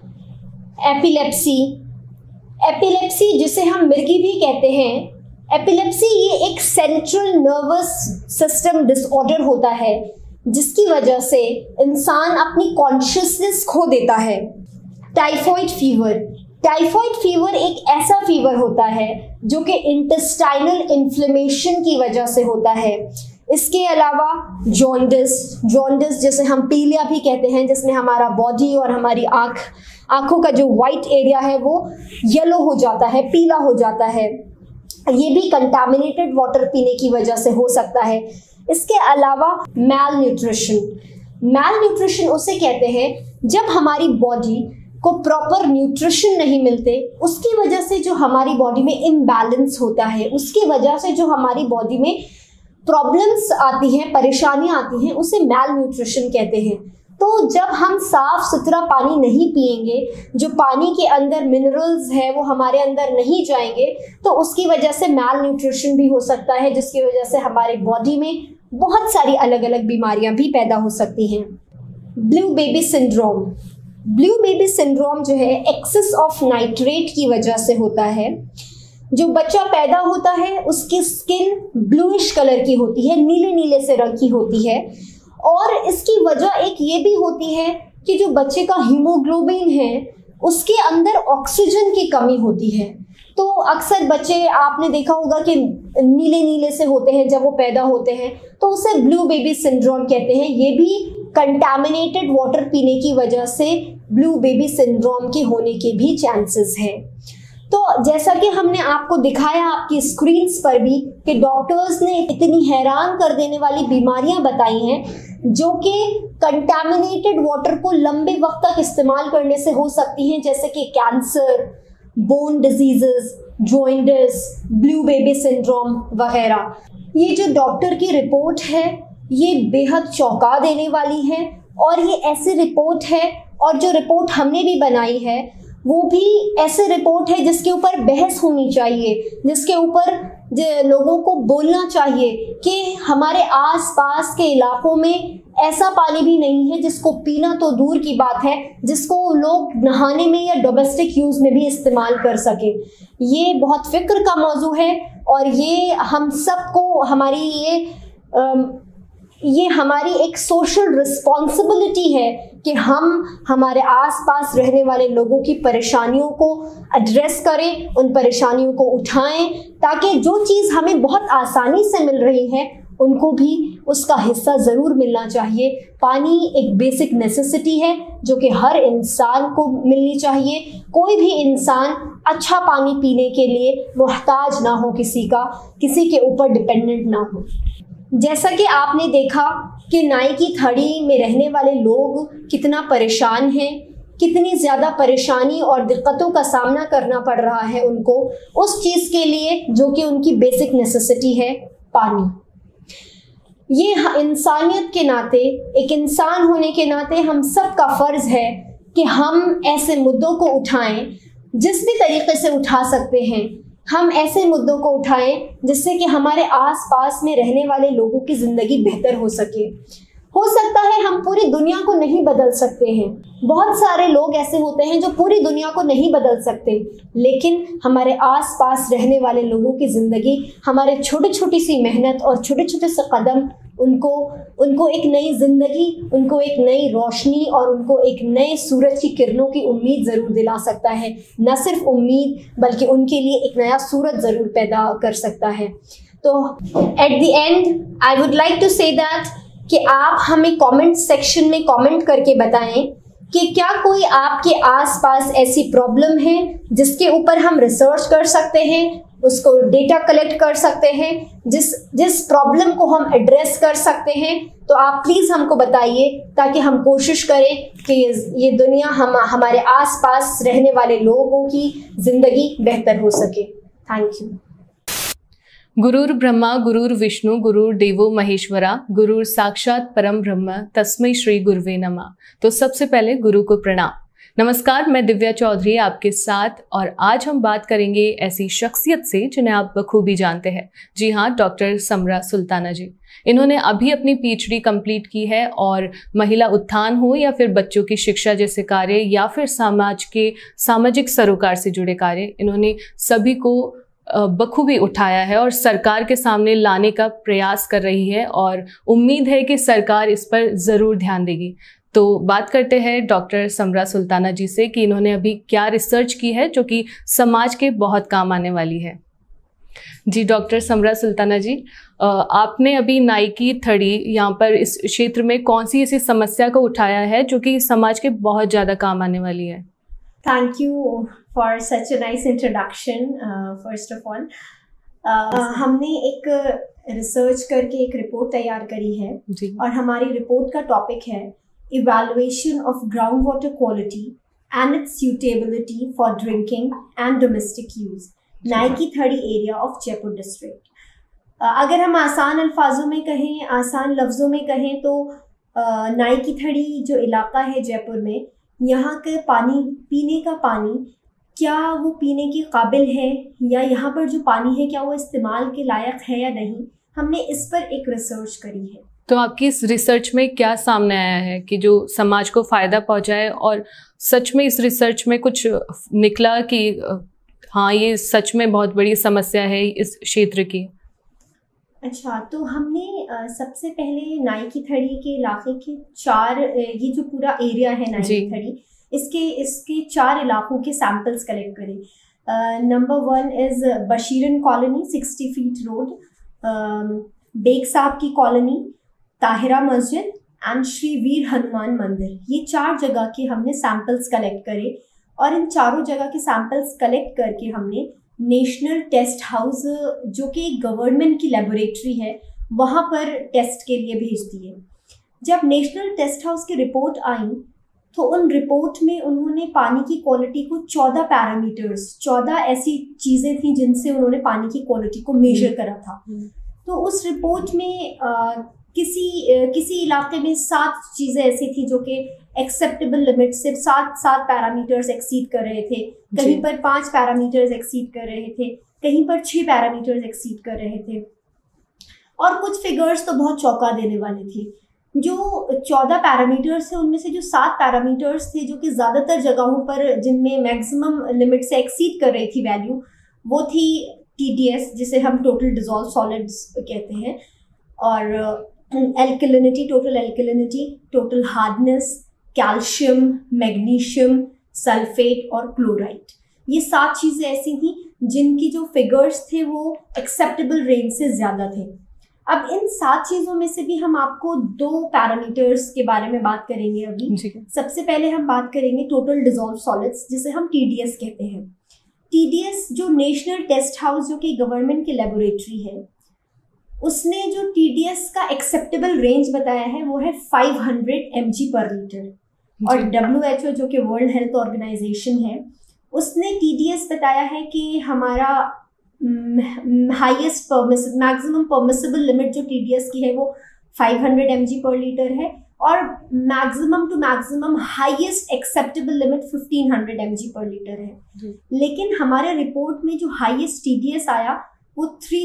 एपिलेप्सी जिसे हम मिर्गी भी कहते हैं, एपिलेप्सी ये एक सेंट्रल नर्वस सिस्टम डिसऑर्डर होता है जिसकी वजह से इंसान अपनी कॉन्शियसनेस खो देता है। Typhoid fever. टाइफॉइड फीवर एक ऐसा फीवर होता है जो कि इंटेस्टाइनल इन्फ्लेमेशन की वजह से होता है। इसके अलावा जॉन्डिस जिसे हम पीलिया भी कहते हैं, जिसमें हमारा बॉडी और हमारी आंखों का जो वाइट एरिया है वो येलो हो जाता है, पीला हो जाता है। ये भी कंटामिनेटेड वाटर पीने की वजह से हो सकता है। इसके अलावा मैल न्यूट्रिशन उसे कहते हैं जब हमारी बॉडी को प्रॉपर न्यूट्रिशन नहीं मिलते, उसकी वजह से जो हमारी बॉडी में इम्बैलेंस होता है, उसकी वजह से जो हमारी बॉडी में प्रॉब्लम्स आती हैं, परेशानियां आती हैं, उसे मैल न्यूट्रिशन कहते हैं। तो जब हम साफ सुथरा पानी नहीं पिएंगे, जो पानी के अंदर मिनरल्स है वो हमारे अंदर नहीं जाएंगे, तो उसकी वजह से मैल न्यूट्रिशन भी हो सकता है, जिसकी वजह से हमारे बॉडी में बहुत सारी अलग अलग बीमारियां भी पैदा हो सकती हैं। ब्लू बेबी सिंड्रोम जो है एक्सेस ऑफ नाइट्रेट की वजह से होता है। जो बच्चा पैदा होता है उसकी स्किन ब्लूइश कलर की होती है, नीले नीले से रंग की होती है, और इसकी वजह एक ये भी होती है कि जो बच्चे का हीमोग्लोबिन है उसके अंदर ऑक्सीजन की कमी होती है। तो अक्सर बच्चे आपने देखा होगा कि नीले नीले से होते हैं जब वो पैदा होते हैं, तो उसे ब्लू बेबी सिंड्रोम कहते हैं। ये भी कंटामिनेटेड वाटर पीने की वजह से ब्लू बेबी सिंड्रोम के होने के भी चांसेस हैं। तो जैसा कि हमने आपको दिखाया आपकी स्क्रीन्स पर भी कि डॉक्टर्स ने इतनी हैरान कर देने वाली बीमारियां बताई हैं जो कि कंटामिनेटेड वाटर को लंबे वक्त तक इस्तेमाल करने से हो सकती हैं, जैसे कि कैंसर, बोन डिजीजेस, जॉइंटिस, ब्लू बेबी सिंड्रोम वगैरह। ये जो डॉक्टर की रिपोर्ट है ये बेहद चौंका देने वाली है, और ये ऐसी रिपोर्ट है, और जो रिपोर्ट हमने भी बनाई है वो भी ऐसे रिपोर्ट है जिसके ऊपर बहस होनी चाहिए, जिसके ऊपर लोगों को बोलना चाहिए कि हमारे आसपास के इलाकों में ऐसा पानी भी नहीं है जिसको पीना तो दूर की बात है, जिसको लोग नहाने में या डोमेस्टिक यूज में भी इस्तेमाल कर सके। ये बहुत फिक्र का मौजू है, और ये हम सबको ये हमारी एक सोशल रिस्पॉन्सिबिलिटी है कि हम हमारे आसपास रहने वाले लोगों की परेशानियों को एड्रेस करें, उन परेशानियों को उठाएं, ताकि जो चीज़ हमें बहुत आसानी से मिल रही है उनको भी उसका हिस्सा ज़रूर मिलना चाहिए। पानी एक बेसिक नेसेसिटी है जो कि हर इंसान को मिलनी चाहिए। कोई भी इंसान अच्छा पानी पीने के लिए मोहताज ना हो, किसी के ऊपर डिपेंडेंट ना हो। जैसा कि आपने देखा कि नाई की थड़ी में रहने वाले लोग कितना परेशान हैं, कितनी ज़्यादा परेशानी और दिक्कतों का सामना करना पड़ रहा है उनको उस चीज़ के लिए जो कि उनकी बेसिक नेसेसिटी है, पानी। ये इंसानियत के नाते, एक इंसान होने के नाते हम सब का फ़र्ज़ है कि हम ऐसे मुद्दों को उठाएं, जिस भी तरीके से उठा सकते हैं हम ऐसे मुद्दों को उठाएं जिससे कि हमारे आसपास में रहने वाले लोगों की ज़िंदगी बेहतर हो सके। हो सकता है हम पूरी दुनिया को नहीं बदल सकते हैं, बहुत सारे लोग ऐसे होते हैं जो पूरी दुनिया को नहीं बदल सकते, लेकिन हमारे आसपास रहने वाले लोगों की ज़िंदगी, हमारे छोटी छोटी सी मेहनत और छोटे छोटे से कदम उनको एक नई ज़िंदगी, उनको एक नई रोशनी और उनको एक नए सूरज की किरणों की उम्मीद ज़रूर दिला सकता है। न सिर्फ उम्मीद बल्कि उनके लिए एक नया सूरज ज़रूर पैदा कर सकता है। तो at the end I would like to say that कि आप हमें कमेंट सेक्शन में कमेंट करके बताएं कि क्या कोई आपके आसपास ऐसी प्रॉब्लम है जिसके ऊपर हम रिसर्च कर सकते हैं, उसको डेटा कलेक्ट कर सकते हैं, जिस प्रॉब्लम को हम एड्रेस कर सकते हैं। तो आप प्लीज़ हमको बताइए ताकि हम कोशिश करें कि ये दुनिया हमारे आसपास रहने वाले लोगों की ज़िंदगी बेहतर हो सके। Thank you. गुरुर् ब्रह्मा गुरुर् विष्णु गुरुर् देवो महेश्वरा गुरुर् साक्षात परम ब्रह्म तस्मै श्री गुरुवे नमः। तो सबसे पहले गुरु को प्रणाम। नमस्कार, मैं दिव्या चौधरी आपके साथ, और आज हम बात करेंगे ऐसी शख्सियत से जिन्हें आप बखूबी जानते हैं। जी हाँ, डॉक्टर समरा सुल्ताना जी। इन्होंने अभी अपनी PhD कंप्लीट की है, और महिला उत्थान हो या फिर बच्चों की शिक्षा जैसे कार्य या फिर सामाजिक सरोकार से जुड़े कार्य, इन्होंने सभी को बखूबी उठाया है और सरकार के सामने लाने का प्रयास कर रही है, और उम्मीद है कि सरकार इस पर ज़रूर ध्यान देगी। तो बात करते हैं डॉक्टर समरा सुल्ताना जी से कि इन्होंने अभी क्या रिसर्च की है जो कि समाज के बहुत काम आने वाली है। जी डॉक्टर समरा सुल्ताना जी, आपने अभी नाइकी थड़ी यहाँ पर इस क्षेत्र में कौन सी ऐसी समस्या को उठाया है जो कि समाज के बहुत ज़्यादा काम आने वाली है? Thank you for such a nice introduction. First of all हमने एक रिसर्च करके एक रिपोर्ट तैयार करी है और हमारी रिपोर्ट का टॉपिक है evaluation of ground water quality and its suitability for drinking and domestic use, Naiki Thadi area of Jaipur district. अगर हम आसान अल्फाजों में कहें, आसान लफ्ज़ों में कहें तो नाइकी थड़ी जो इलाका है जयपुर में, यहाँ के पानी, पीने का पानी क्या वो पीने के काबिल है, या यहाँ पर जो पानी है क्या वो इस्तेमाल के लायक है या नहीं, हमने इस पर एक रिसर्च करी है। तो आपकी इस रिसर्च में क्या सामने आया है कि जो समाज को फ़ायदा पहुँचाए, और सच में इस रिसर्च में कुछ निकला कि हाँ ये सच में बहुत बड़ी समस्या है इस क्षेत्र की? अच्छा, तो हमने सबसे पहले नाइकी थड़ी के इलाके के ये जो पूरा एरिया है नाइकी थड़ी, इसके 4 इलाकों के सैंपल्स कलेक्ट करे। Number 1 is Bashiran colony 60 feet road, Beg Sahab की कॉलोनी, ताहिरा मस्जिद एंड श्री वीर हनुमान मंदिर। ये 4 जगह के हमने सैंपल्स कलेक्ट करे और इन चारों जगह के सैंपल्स कलेक्ट करके हमने नेशनल टेस्ट हाउस, जो कि एक गवर्नमेंट की लेबोरेटरी है, वहाँ पर टेस्ट के लिए भेज दिए। जब नेशनल टेस्ट हाउस की रिपोर्ट आई तो उन रिपोर्ट में उन्होंने पानी की क्वालिटी को 14 पैरामीटर्स, 14 ऐसी चीज़ें थी जिनसे उन्होंने पानी की क्वालिटी को मेजर करा था। तो उस रिपोर्ट में किसी इलाके में 7 चीज़ें ऐसी थी जो कि एक्सेप्टेबल लिमिट से 7 पैरामीटर्स एक्सीड कर रहे थे, कहीं पर 5 पैरामीटर्स एक्सीड कर रहे थे, कहीं पर 6 पैरामीटर्स एक्सीड कर रहे थे, और कुछ फिगर्स तो बहुत चौंका देने वाले थे। जो 14 पैरामीटर्स थे उनमें से जो 7 पैरामीटर्स थे जो कि ज़्यादातर जगहों पर जिनमें मैक्सिमम लिमिट से एक्सीड कर रही थी वैल्यू, वो थी TDS, जिसे हम टोटल डिजॉल्व सॉलिड्स कहते हैं, और alkalinity, total alkalinity, total hardness, calcium, magnesium, sulphate और क्लोराइड। ये 7 चीज़ें ऐसी थी जिनकी जो फिगर्स थे वो एक्सेप्टेबल रेंज से ज़्यादा थे। अब इन 7 चीज़ों में से भी हम आपको 2 पैरामीटर्स के बारे में बात करेंगे अभी। सबसे पहले हम बात करेंगे टोटल डिजॉल्व सॉलिड्स, जिसे हम TDS कहते हैं। TDS जो नेशनल टेस्ट हाउस, जो कि गवर्नमेंट की लेबोरेटरी है, उसने जो TDS का एक्सेप्टेबल रेंज बताया है वो है 500 mg पर लीटर, और WHO जो कि वर्ल्ड हेल्थ ऑर्गेनाइजेशन है, उसने TDS बताया है कि हमारा हाईएस्ट मैक्सिमम परमिसिबल लिमिट जो TDS की है वो 500 mg पर लीटर है, और maximum to maximum highest acceptable limit 1500 mg per litre है। लेकिन हमारे रिपोर्ट में जो हाईएस्ट TDS आया वो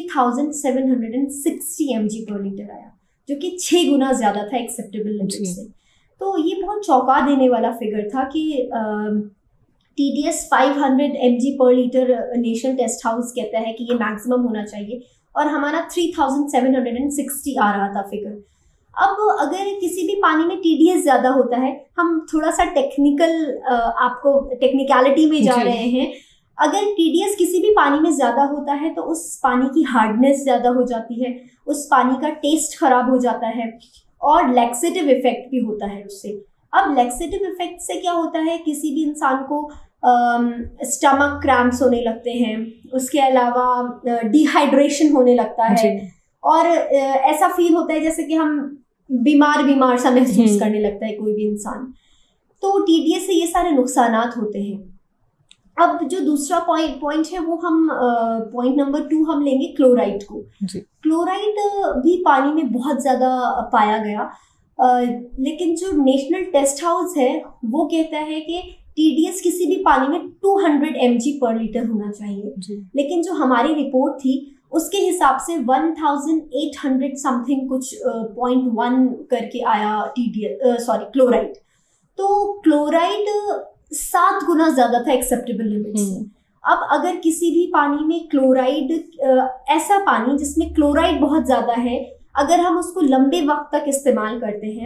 3760 mg पर लीटर आया, जो कि 6 गुना ज़्यादा था एक्सेप्टेबल लिमिट से। तो ये बहुत चौंका देने वाला फिगर था कि TDS 500 mg per litre national test house कहता है कि ये मैक्सिमम होना चाहिए, और हमारा 3760 आ रहा था फिगर। अब अगर किसी भी पानी में TDS ज़्यादा होता है, हम थोड़ा सा आपको टेक्निकलिटी में जा रहे हैं, अगर TDS किसी भी पानी में ज़्यादा होता है तो उस पानी की हार्डनेस ज़्यादा हो जाती है, उस पानी का टेस्ट खराब हो जाता है, और लैक्सेटिव इफेक्ट भी होता है उससे। अब लैक्सेटिव इफेक्ट से क्या होता है, किसी भी इंसान को स्टमक क्रैम्प्स होने लगते हैं, उसके अलावा डिहाइड्रेशन होने लगता है, और ऐसा फील होता है जैसे कि हम बीमार सा महसूस करने लगता है कोई भी इंसान। तो TDS से ये सारे नुकसानात होते हैं। अब जो दूसरा पॉइंट है वो हम पॉइंट नंबर 2 हम लेंगे क्लोराइड को। क्लोराइड भी पानी में बहुत ज़्यादा पाया गया, लेकिन जो नेशनल टेस्ट हाउस है वो कहता है कि TDS किसी भी पानी में 200 mg पर लीटर होना चाहिए, लेकिन जो हमारी रिपोर्ट थी उसके हिसाब से 1800 समथिंग कुछ 0.1 करके आया क्लोराइड। तो क्लोराइड 7 गुना ज़्यादा था एक्सेप्टेबल लिमिट से। अब अगर किसी भी पानी में क्लोराइड, ऐसा पानी जिसमें क्लोराइड बहुत ज़्यादा है, अगर हम उसको लंबे वक्त तक इस्तेमाल करते हैं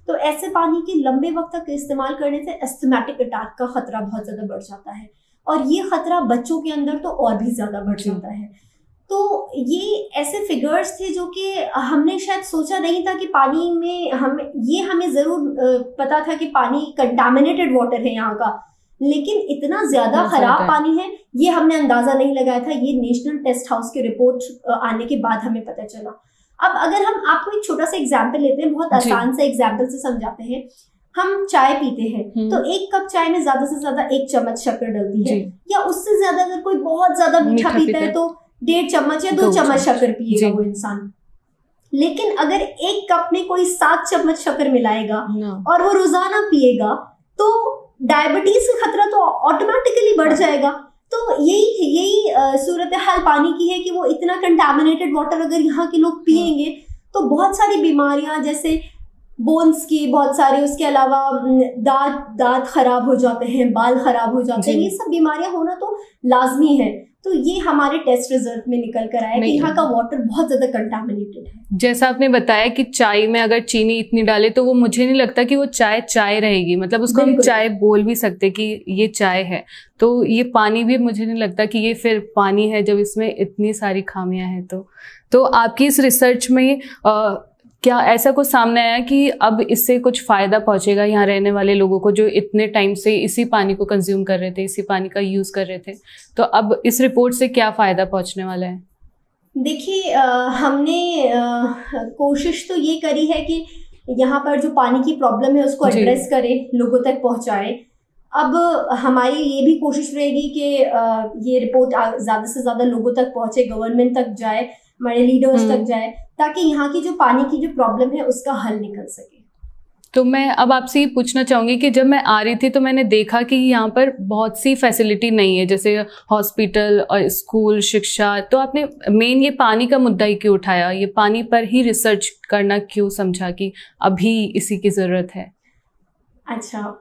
तो ऐसे पानी के लंबे वक्त तक इस्तेमाल करने से एस्थमेटिक अटैक का खतरा बहुत ज़्यादा बढ़ जाता है, और ये खतरा बच्चों के अंदर तो और भी ज़्यादा बढ़ जाता है। तो ये ऐसे फिगर्स थे जो कि हमने शायद सोचा नहीं था कि पानी में हमें ज़रूर पता था कि पानी कंटामिनेटेड वाटर है यहाँ का, लेकिन इतना ज़्यादा ख़राब पानी है ये हमने अंदाज़ा नहीं लगाया था। ये नेशनल टेस्ट हाउस की रिपोर्ट आने के बाद हमें पता चला। अब अगर हम आपको एक छोटा सा एग्जाम्पल लेते हैं, बहुत आसान से एग्जाम्पल से समझाते हैं। हम चाय पीते हैं तो एक कप चाय में ज्यादा से ज्यादा 1 चम्मच शक्कर डलती है, या उससे ज्यादा अगर कोई बहुत ज्यादा मीठा पीता है तो 1.5 चम्मच या 2 चम्मच शक्कर पिएगा वो इंसान। लेकिन अगर एक कप में कोई 7 चम्मच शक्कर मिलाएगा और वो रोजाना पिएगा तो डायबिटीज का खतरा तो ऑटोमेटिकली बढ़ जाएगा। तो यही सूरत हाल पानी की है कि वो इतना कंटामिनेटेड वाटर अगर यहाँ के लोग पिएंगे तो बहुत सारी बीमारियां जैसे बोन्स की बहुत सारी, उसके अलावा दांत खराब हो जाते हैं, बाल खराब हो जाते हैं, ये सब बीमारियां होना तो लाजमी है। तो ये हमारे टेस्ट रिजल्ट में निकल कर आया कि यहाँ का वाटर बहुत ज्यादा कंटामिनेटेड है। जैसा आपने बताया कि चाय में अगर चीनी इतनी डाले तो वो मुझे नहीं लगता कि वो चाय रहेगी, मतलब उसको हम चाय बोल भी सकते कि ये चाय है। तो ये पानी भी मुझे नहीं लगता कि ये फिर पानी है जब इसमें इतनी सारी खामियां हैं। तो आपकी इस रिसर्च में क्या ऐसा कुछ सामने आया कि अब इससे कुछ फायदा पहुंचेगा यहाँ रहने वाले लोगों को जो इतने टाइम से इसी पानी को कंज्यूम कर रहे थे, इसी पानी का यूज कर रहे थे? तो अब इस रिपोर्ट से क्या फायदा पहुंचने वाला है? देखिए, हमने कोशिश तो ये करी है कि यहाँ पर जो पानी की प्रॉब्लम है उसको एड्रेस करें, लोगों तक पहुँचाएं। अब हमारी ये भी कोशिश रहेगी कि ये रिपोर्ट ज़्यादा से ज़्यादा लोगों तक पहुँचे, गवर्नमेंट तक जाए, हमारे लीडर्स तक जाए, ताकि यहाँ की जो पानी की जो प्रॉब्लम है उसका हल निकल सके। तो मैं अब आपसे ये पूछना चाहूँगी कि जब मैं आ रही थी तो मैंने देखा कि यहाँ पर बहुत सी फैसिलिटी नहीं है, जैसे हॉस्पिटल और स्कूल, शिक्षा। तो आपने मेन ये पानी का मुद्दा ही क्यों उठाया? ये पानी पर ही रिसर्च करना क्यों समझा कि अभी इसी की ज़रूरत है? अच्छा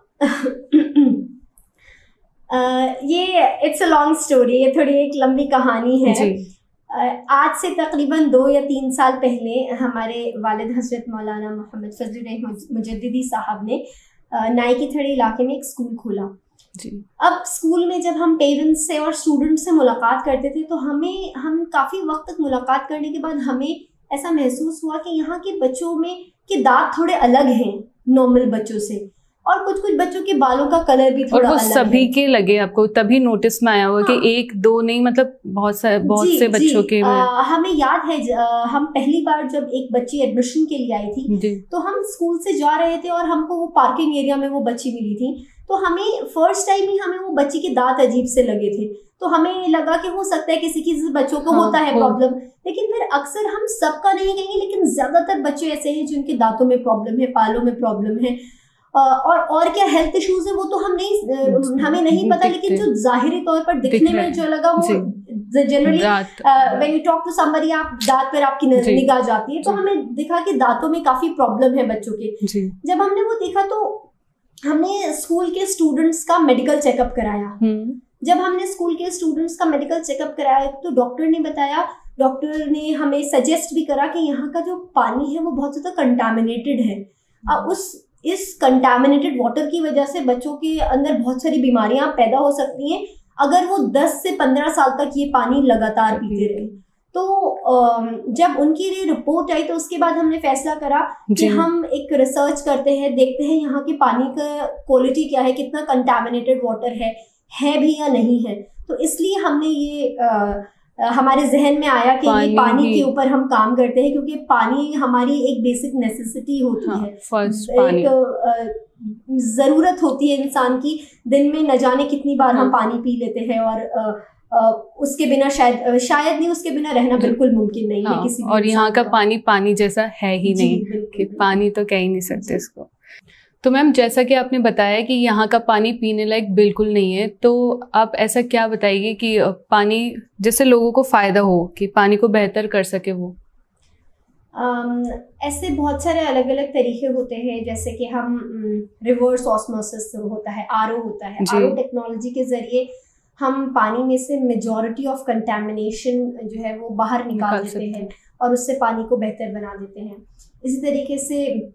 ये इट्स अ लॉन्ग स्टोरी, ये थोड़ी एक लंबी कहानी है जी। आज से तकरीबन 2 या 3 साल पहले हमारे वालिद हज़रत मौलाना मोहम्मद फजल रहमत मुजद्दिदी साहब ने नाई की थड़ी इलाके में एक स्कूल खोला जी। अब स्कूल में जब हम पेरेंट्स से और स्टूडेंट्स से मुलाकात करते थे तो हम काफ़ी वक्त तक मुलाकात करने के बाद हमें ऐसा महसूस हुआ कि यहाँ के बच्चों में के दांत थोड़े अलग हैं नॉर्मल बच्चों से, और कुछ बच्चों के बालों का कलर भी थोड़ा अलग है। सभी के लगे आपको तभी नोटिस में आया हुआ कि 1-2 नहीं, मतलब बहुत से बच्चों के हमें याद है हम पहली बार जब एक बच्ची एडमिशन के लिए आई थी तो हम स्कूल से जा रहे थे और हमको वो पार्किंग एरिया में वो बच्ची मिली थी। तो हमें फर्स्ट टाइम ही हमें वो बच्ची के दांत अजीब से लगे थे, तो हमें लगा कि हो सकता है किसी बच्चों को होता है प्रॉब्लम, लेकिन फिर अक्सर हम सबका नहीं कहेंगे लेकिन ज्यादातर बच्चे ऐसे हैं जिनके दांतों में प्रॉब्लम है, बालों में प्रॉब्लम है, और क्या हेल्थ इश्यूज है वो तो हमें नहीं पता, लेकिन जो जाहिरी तौर पर दिखने में जो लगा वो generally when you talk to somebody आप दांत पर आपकी निगाह जाती है, तो हमें दिखा कि दांतों में काफी प्रॉब्लम है बच्चों के। जब हमने वो देखा तो हमने स्कूल के स्टूडेंट्स का मेडिकल चेकअप कराया। जब हमने स्कूल के स्टूडेंट्स का मेडिकल चेकअप कराया तो डॉक्टर ने हमें सजेस्ट भी करा कि यहाँ का जो पानी है वो बहुत ज़्यादा कंटामिनेटेड है। इस कंटामिनेटेड वाटर की वजह से बच्चों के अंदर बहुत सारी बीमारियां पैदा हो सकती हैं अगर वो 10 से 15 साल तक ये पानी लगातार पीते रहे। तो जब उनकी ये रिपोर्ट आई तो उसके बाद हमने फैसला करा कि हम एक रिसर्च करते हैं, देखते हैं यहाँ के पानी का क्वालिटी क्या है, कितना कंटामिनेटेड वाटर है भी या नहीं है। तो इसलिए हमने ये हमारे जहन में आया कि ये पानी के ऊपर हम काम करते हैं, क्योंकि पानी हमारी एक बेसिक नेसेसिटी होती है, एक ज़रूरत होती है इंसान की। दिन में न जाने कितनी बार हम पानी पी लेते हैं और उसके बिना शायद नहीं, उसके बिना रहना बिल्कुल मुमकिन नहीं है किसी। और यहाँ का पानी जैसा है ही नहीं कि पानी तो कह ही नहीं सकते इसको। तो मैम, जैसा कि आपने बताया कि यहाँ का पानी पीने लायक बिल्कुल नहीं है, तो आप ऐसा क्या बताइए कि पानी जिससे लोगों को फ़ायदा हो, कि पानी को बेहतर कर सके वो? ऐसे बहुत सारे अलग अलग तरीके होते हैं, जैसे कि हम रिवर्स ऑस्मोसिस होता है, आरओ होता है। आरओ टेक्नोलॉजी के ज़रिए हम पानी में से मेजॉरिटी ऑफ कंटेमिनेशन जो है वो बाहर निकाल देते हैं और उससे पानी को बेहतर बना देते हैं। इसी तरीके से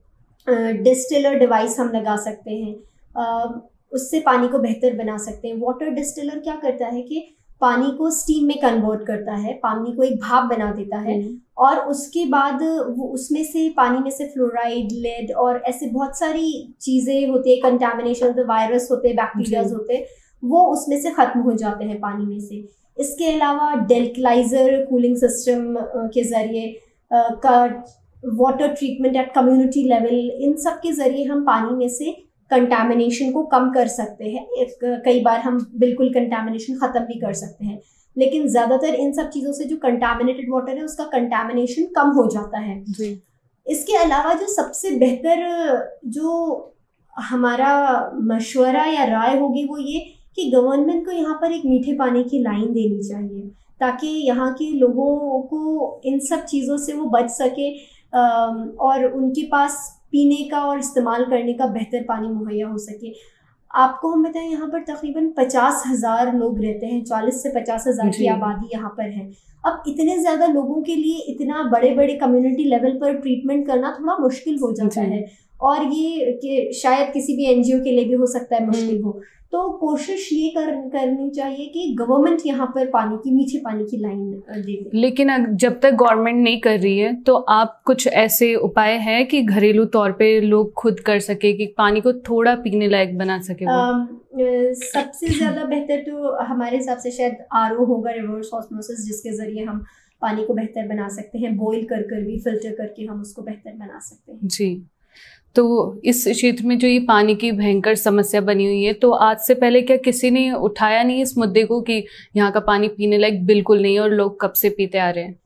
डिस्टिलर डिवाइस हम लगा सकते हैं, उससे पानी को बेहतर बना सकते हैं। वाटर डिस्टिलर क्या करता है कि पानी को स्टीम में कन्वर्ट करता है, पानी को एक भाप बना देता है और उसके बाद वो उसमें से पानी में से फ्लोराइड, लेड और ऐसे बहुत सारी चीज़ें होती है, कंटामिनेशन होते, वायरस होते, बैक्टीरियाज होते, वो उसमें से ख़त्म हो जाते हैं पानी में से। इसके अलावा डेल्कलाइजर कूलिंग सिस्टम के ज़रिए का water treatment at community level, इन सब के ज़रिए हम पानी में से कंटामिनेशन को कम कर सकते हैं। कई बार हम बिल्कुल कंटामिनेशन ख़त्म भी कर सकते हैं, लेकिन ज़्यादातर इन सब चीज़ों से जो कंटामिनेटेड वाटर है उसका कंटामिनेशन कम हो जाता है जी। इसके अलावा जो सबसे बेहतर जो हमारा मशवरा या राय होगी वो ये कि गवर्नमेंट को यहाँ पर एक मीठे पानी की लाइन देनी चाहिए ताकि यहाँ के लोगों को इन सब चीज़ों से वो बच सके और उनके पास पीने का और इस्तेमाल करने का बेहतर पानी मुहैया हो सके। आपको हम बताएं यहाँ पर तकरीबन 50,000 लोग रहते हैं, 40 से 50,000 की आबादी यहाँ पर है। अब इतने ज़्यादा लोगों के लिए इतना बड़े बड़े कम्युनिटी लेवल पर ट्रीटमेंट करना थोड़ा मुश्किल हो जाता है और ये कि शायद किसी भी NGO के लिए भी हो सकता है मुश्किल हो। तो कोशिश ये करनी चाहिए कि गवर्नमेंट यहाँ पर पानी की, मीठे पानी की लाइन दे। लेकिन जब तक गवर्नमेंट नहीं कर रही है तो आप कुछ ऐसे उपाय है कि घरेलू तौर पे लोग खुद कर सके कि पानी को थोड़ा पीने लायक बना सके? सबसे ज़्यादा बेहतर तो हमारे हिसाब से शायद RO होगा, रिवर्स ऑस्मोसिस, जिसके ज़रिए हम पानी को बेहतर बना सकते हैं। बॉईल कर भी, फिल्टर करके हम उसको बेहतर बना सकते हैं जी। तो इस क्षेत्र में जो ये पानी की भयंकर समस्या बनी हुई है, तो आज से पहले क्या किसी ने उठाया नहीं इस मुद्दे को कि यहाँ का पानी पीने लायक बिल्कुल नहीं है और लोग कब से पीते आ रहे हैं?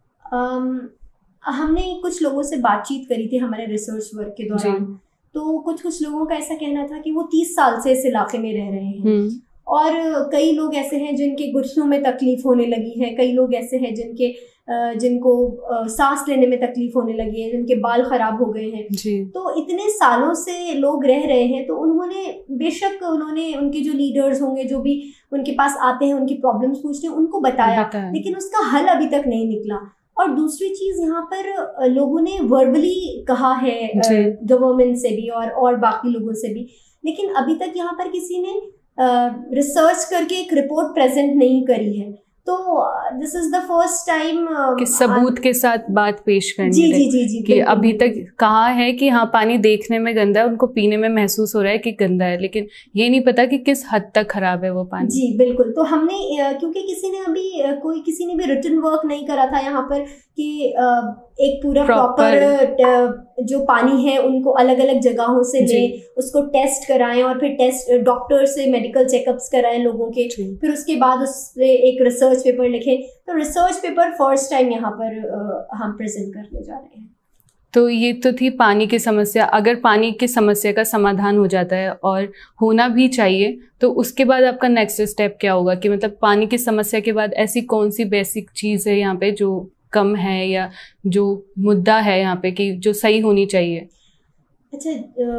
हमने कुछ लोगों से बातचीत करी थी हमारे रिसर्च वर्क के दौरान, तो कुछ लोगों का ऐसा कहना था कि वो 30 साल से इस इलाके में रह रहे हैं और कई लोग ऐसे हैं जिनके घुटनों में तकलीफ होने लगी है, कई लोग ऐसे हैं जिनको सांस लेने में तकलीफ होने लगी है, जिनके बाल खराब हो गए हैं। तो इतने सालों से लोग रह रहे हैं, तो उन्होंने उनके जो लीडर्स होंगे, जो भी उनके पास आते हैं, उनकी प्रॉब्लम्स पूछते हैं, उनको बताया, लेकिन उसका हल अभी तक नहीं निकला। और दूसरी चीज़ यहाँ पर लोगों ने वर्बली कहा है गवर्नमेंट से भी और बाकी लोगों से भी, लेकिन अभी तक यहाँ पर किसी ने रिसर्च करके एक रिपोर्ट प्रेजेंट नहीं करी है। तो this is the first time कि सबूत के साथ बात पेश करनी जी कि अभी तक कहा है कि हाँ पानी देखने में गंदा है, उनको पीने में महसूस हो रहा है कि गंदा है, लेकिन ये नहीं पता कि किस हद तक खराब है वो पानी। जी बिल्कुल। तो हमने क्योंकि किसी ने भी रिटन वर्क नहीं करा था यहाँ पर कि एक पूरा प्रॉपर जो पानी है उनको अलग अलग जगहों से लें, उसको टेस्ट कराएं और फिर डॉक्टर से मेडिकल चेकअप्स कराएं लोगों के, फिर उसके बाद उस पे एक रिसर्च पेपर लिखें। तो रिसर्च पेपर फर्स्ट टाइम यहाँ पर हम प्रेजेंट करने जा रहे हैं। तो ये तो थी पानी की समस्या। अगर पानी की समस्या का समाधान हो जाता है और होना भी चाहिए, तो उसके बाद आपका नेक्स्ट स्टेप क्या होगा? कि मतलब पानी की समस्या के बाद ऐसी कौन सी बेसिक चीज़ है यहाँ पे जो कम है या जो मुद्दा है यहाँ पे कि जो सही होनी चाहिए? अच्छा,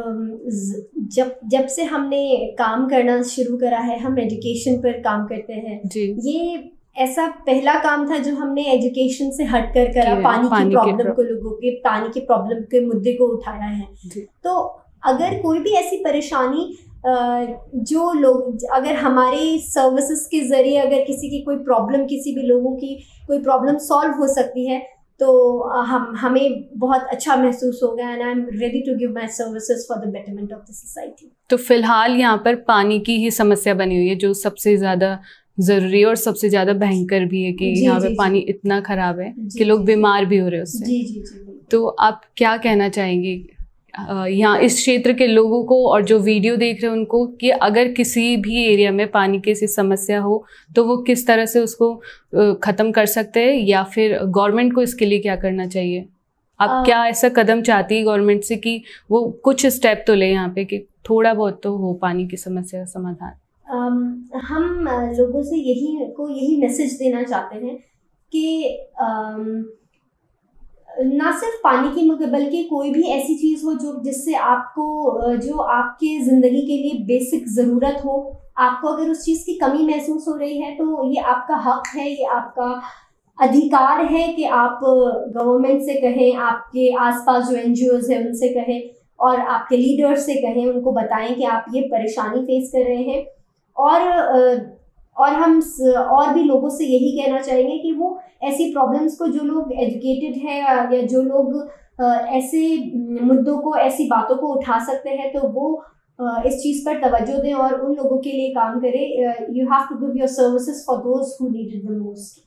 जब से हमने काम करना शुरू करा है, हम एजुकेशन पर काम करते हैं जी। ये ऐसा पहला काम था जो हमने एजुकेशन से हटकर करा, पानी की प्रॉब्लम को, लोगों के पानी की प्रॉब्लम के मुद्दे को उठाया है। तो अगर कोई भी ऐसी परेशानी जो लोग, अगर हमारे सर्विसेज के ज़रिए अगर किसी की कोई प्रॉब्लम, किसी भी लोगों की कोई प्रॉब्लम सॉल्व हो सकती है, तो हमें बहुत अच्छा महसूस होगा and I am ready to give my services for the betterment of the society. तो फिलहाल यहाँ पर पानी की ही समस्या बनी हुई है जो सबसे ज़्यादा ज़रूरी और सबसे ज़्यादा भयंकर भी है कि यहाँ पे पानी इतना ख़राब है कि लोग बीमार भी हो रहे हैं उससे। जी। तो आप क्या कहना चाहेंगे यहाँ इस क्षेत्र के लोगों को और जो वीडियो देख रहे हैं उनको, कि अगर किसी भी एरिया में पानी की ऐसी समस्या हो तो वो किस तरह से उसको ख़त्म कर सकते हैं, या फिर गवर्नमेंट को इसके लिए क्या करना चाहिए? आप क्या ऐसा कदम चाहती है गवर्नमेंट से कि वो कुछ स्टेप तो ले यहाँ पे कि थोड़ा बहुत तो हो पानी की समस्या का समाधान? हम लोगों से यही मैसेज देना चाहते हैं कि ना सिर्फ पानी की बल्कि कोई भी ऐसी चीज़ हो जिससे आपको, जो आपके ज़िंदगी के लिए बेसिक ज़रूरत हो, आपको अगर उस चीज़ की कमी महसूस हो रही है तो ये आपका हक है, ये आपका अधिकार है कि आप गवर्नमेंट से कहें, आपके आसपास जो NGOs है उनसे कहें और आपके लीडर्स से कहें, उनको बताएं कि आप ये परेशानी फेस कर रहे हैं। और हम और भी लोगों से यही कहना चाहेंगे कि वो ऐसी प्रॉब्लम्स को, जो लोग एजुकेटेड है या जो लोग ऐसे मुद्दों को, ऐसी बातों को उठा सकते हैं, तो वो इस चीज़ पर तवज्जो दें और उन लोगों के लिए काम करें। You have to give your services for those who need it the most.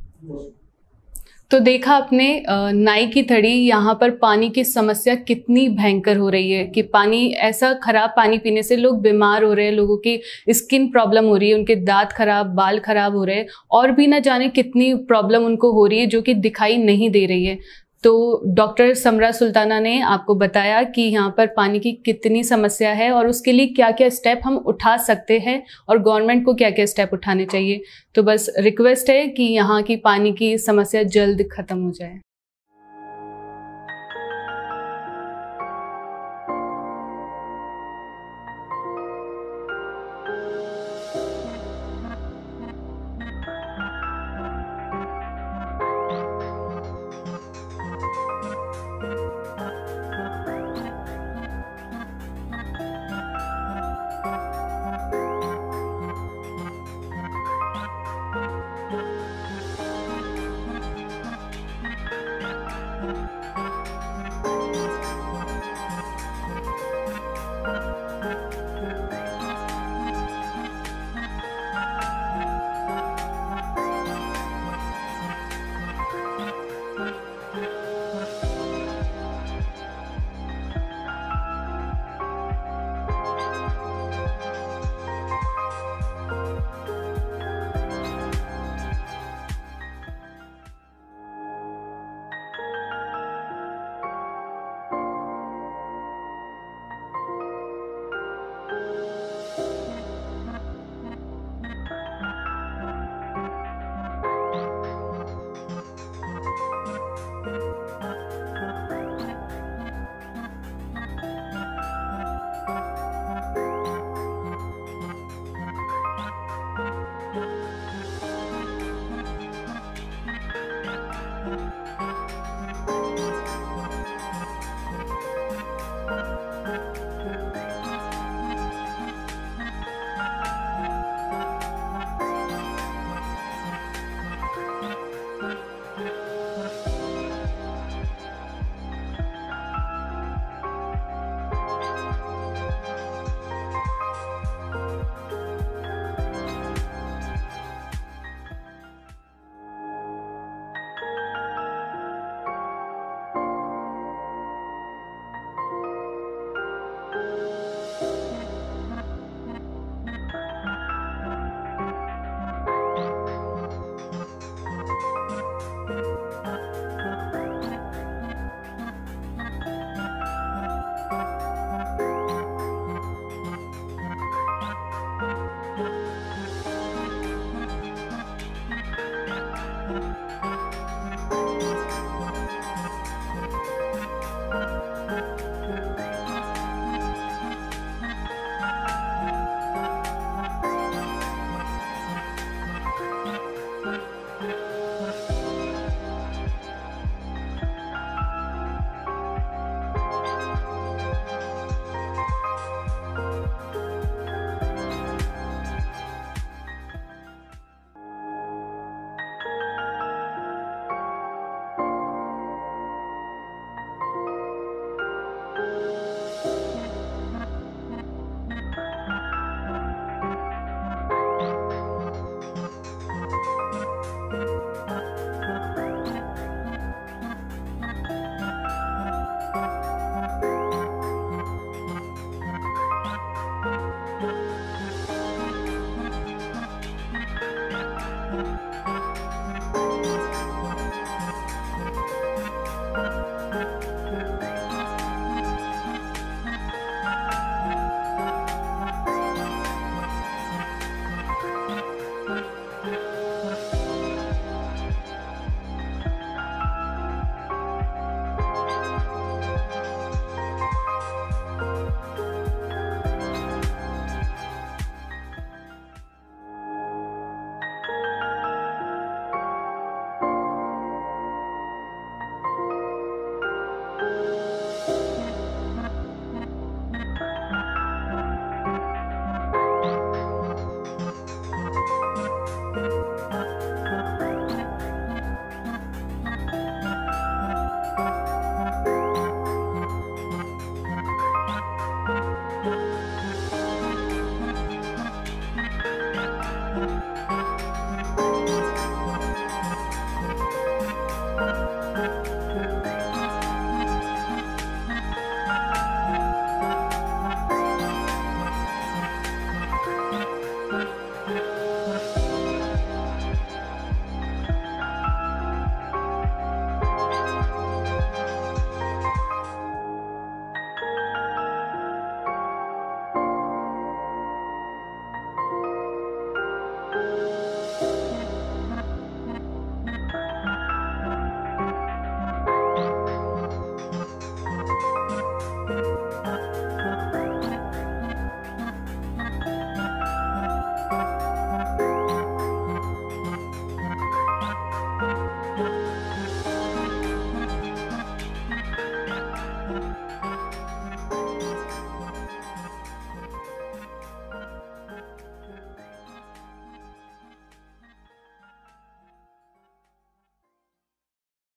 तो देखा आपने नाई की थड़ी, यहाँ पर पानी की समस्या कितनी भयंकर हो रही है कि पानी, ऐसा खराब पानी पीने से लोग बीमार हो रहे हैं, लोगों की स्किन प्रॉब्लम हो रही है, उनके दांत खराब, बाल खराब हो रहे हैं और भी ना जाने कितनी प्रॉब्लम उनको हो रही है जो कि दिखाई नहीं दे रही है। तो डॉक्टर समरा सुल्ताना ने आपको बताया कि यहाँ पर पानी की कितनी समस्या है और उसके लिए क्या क्या स्टेप हम उठा सकते हैं और गवर्नमेंट को क्या क्या स्टेप उठाने चाहिए। तो बस रिक्वेस्ट है कि यहाँ की पानी की समस्या जल्द खत्म हो जाए।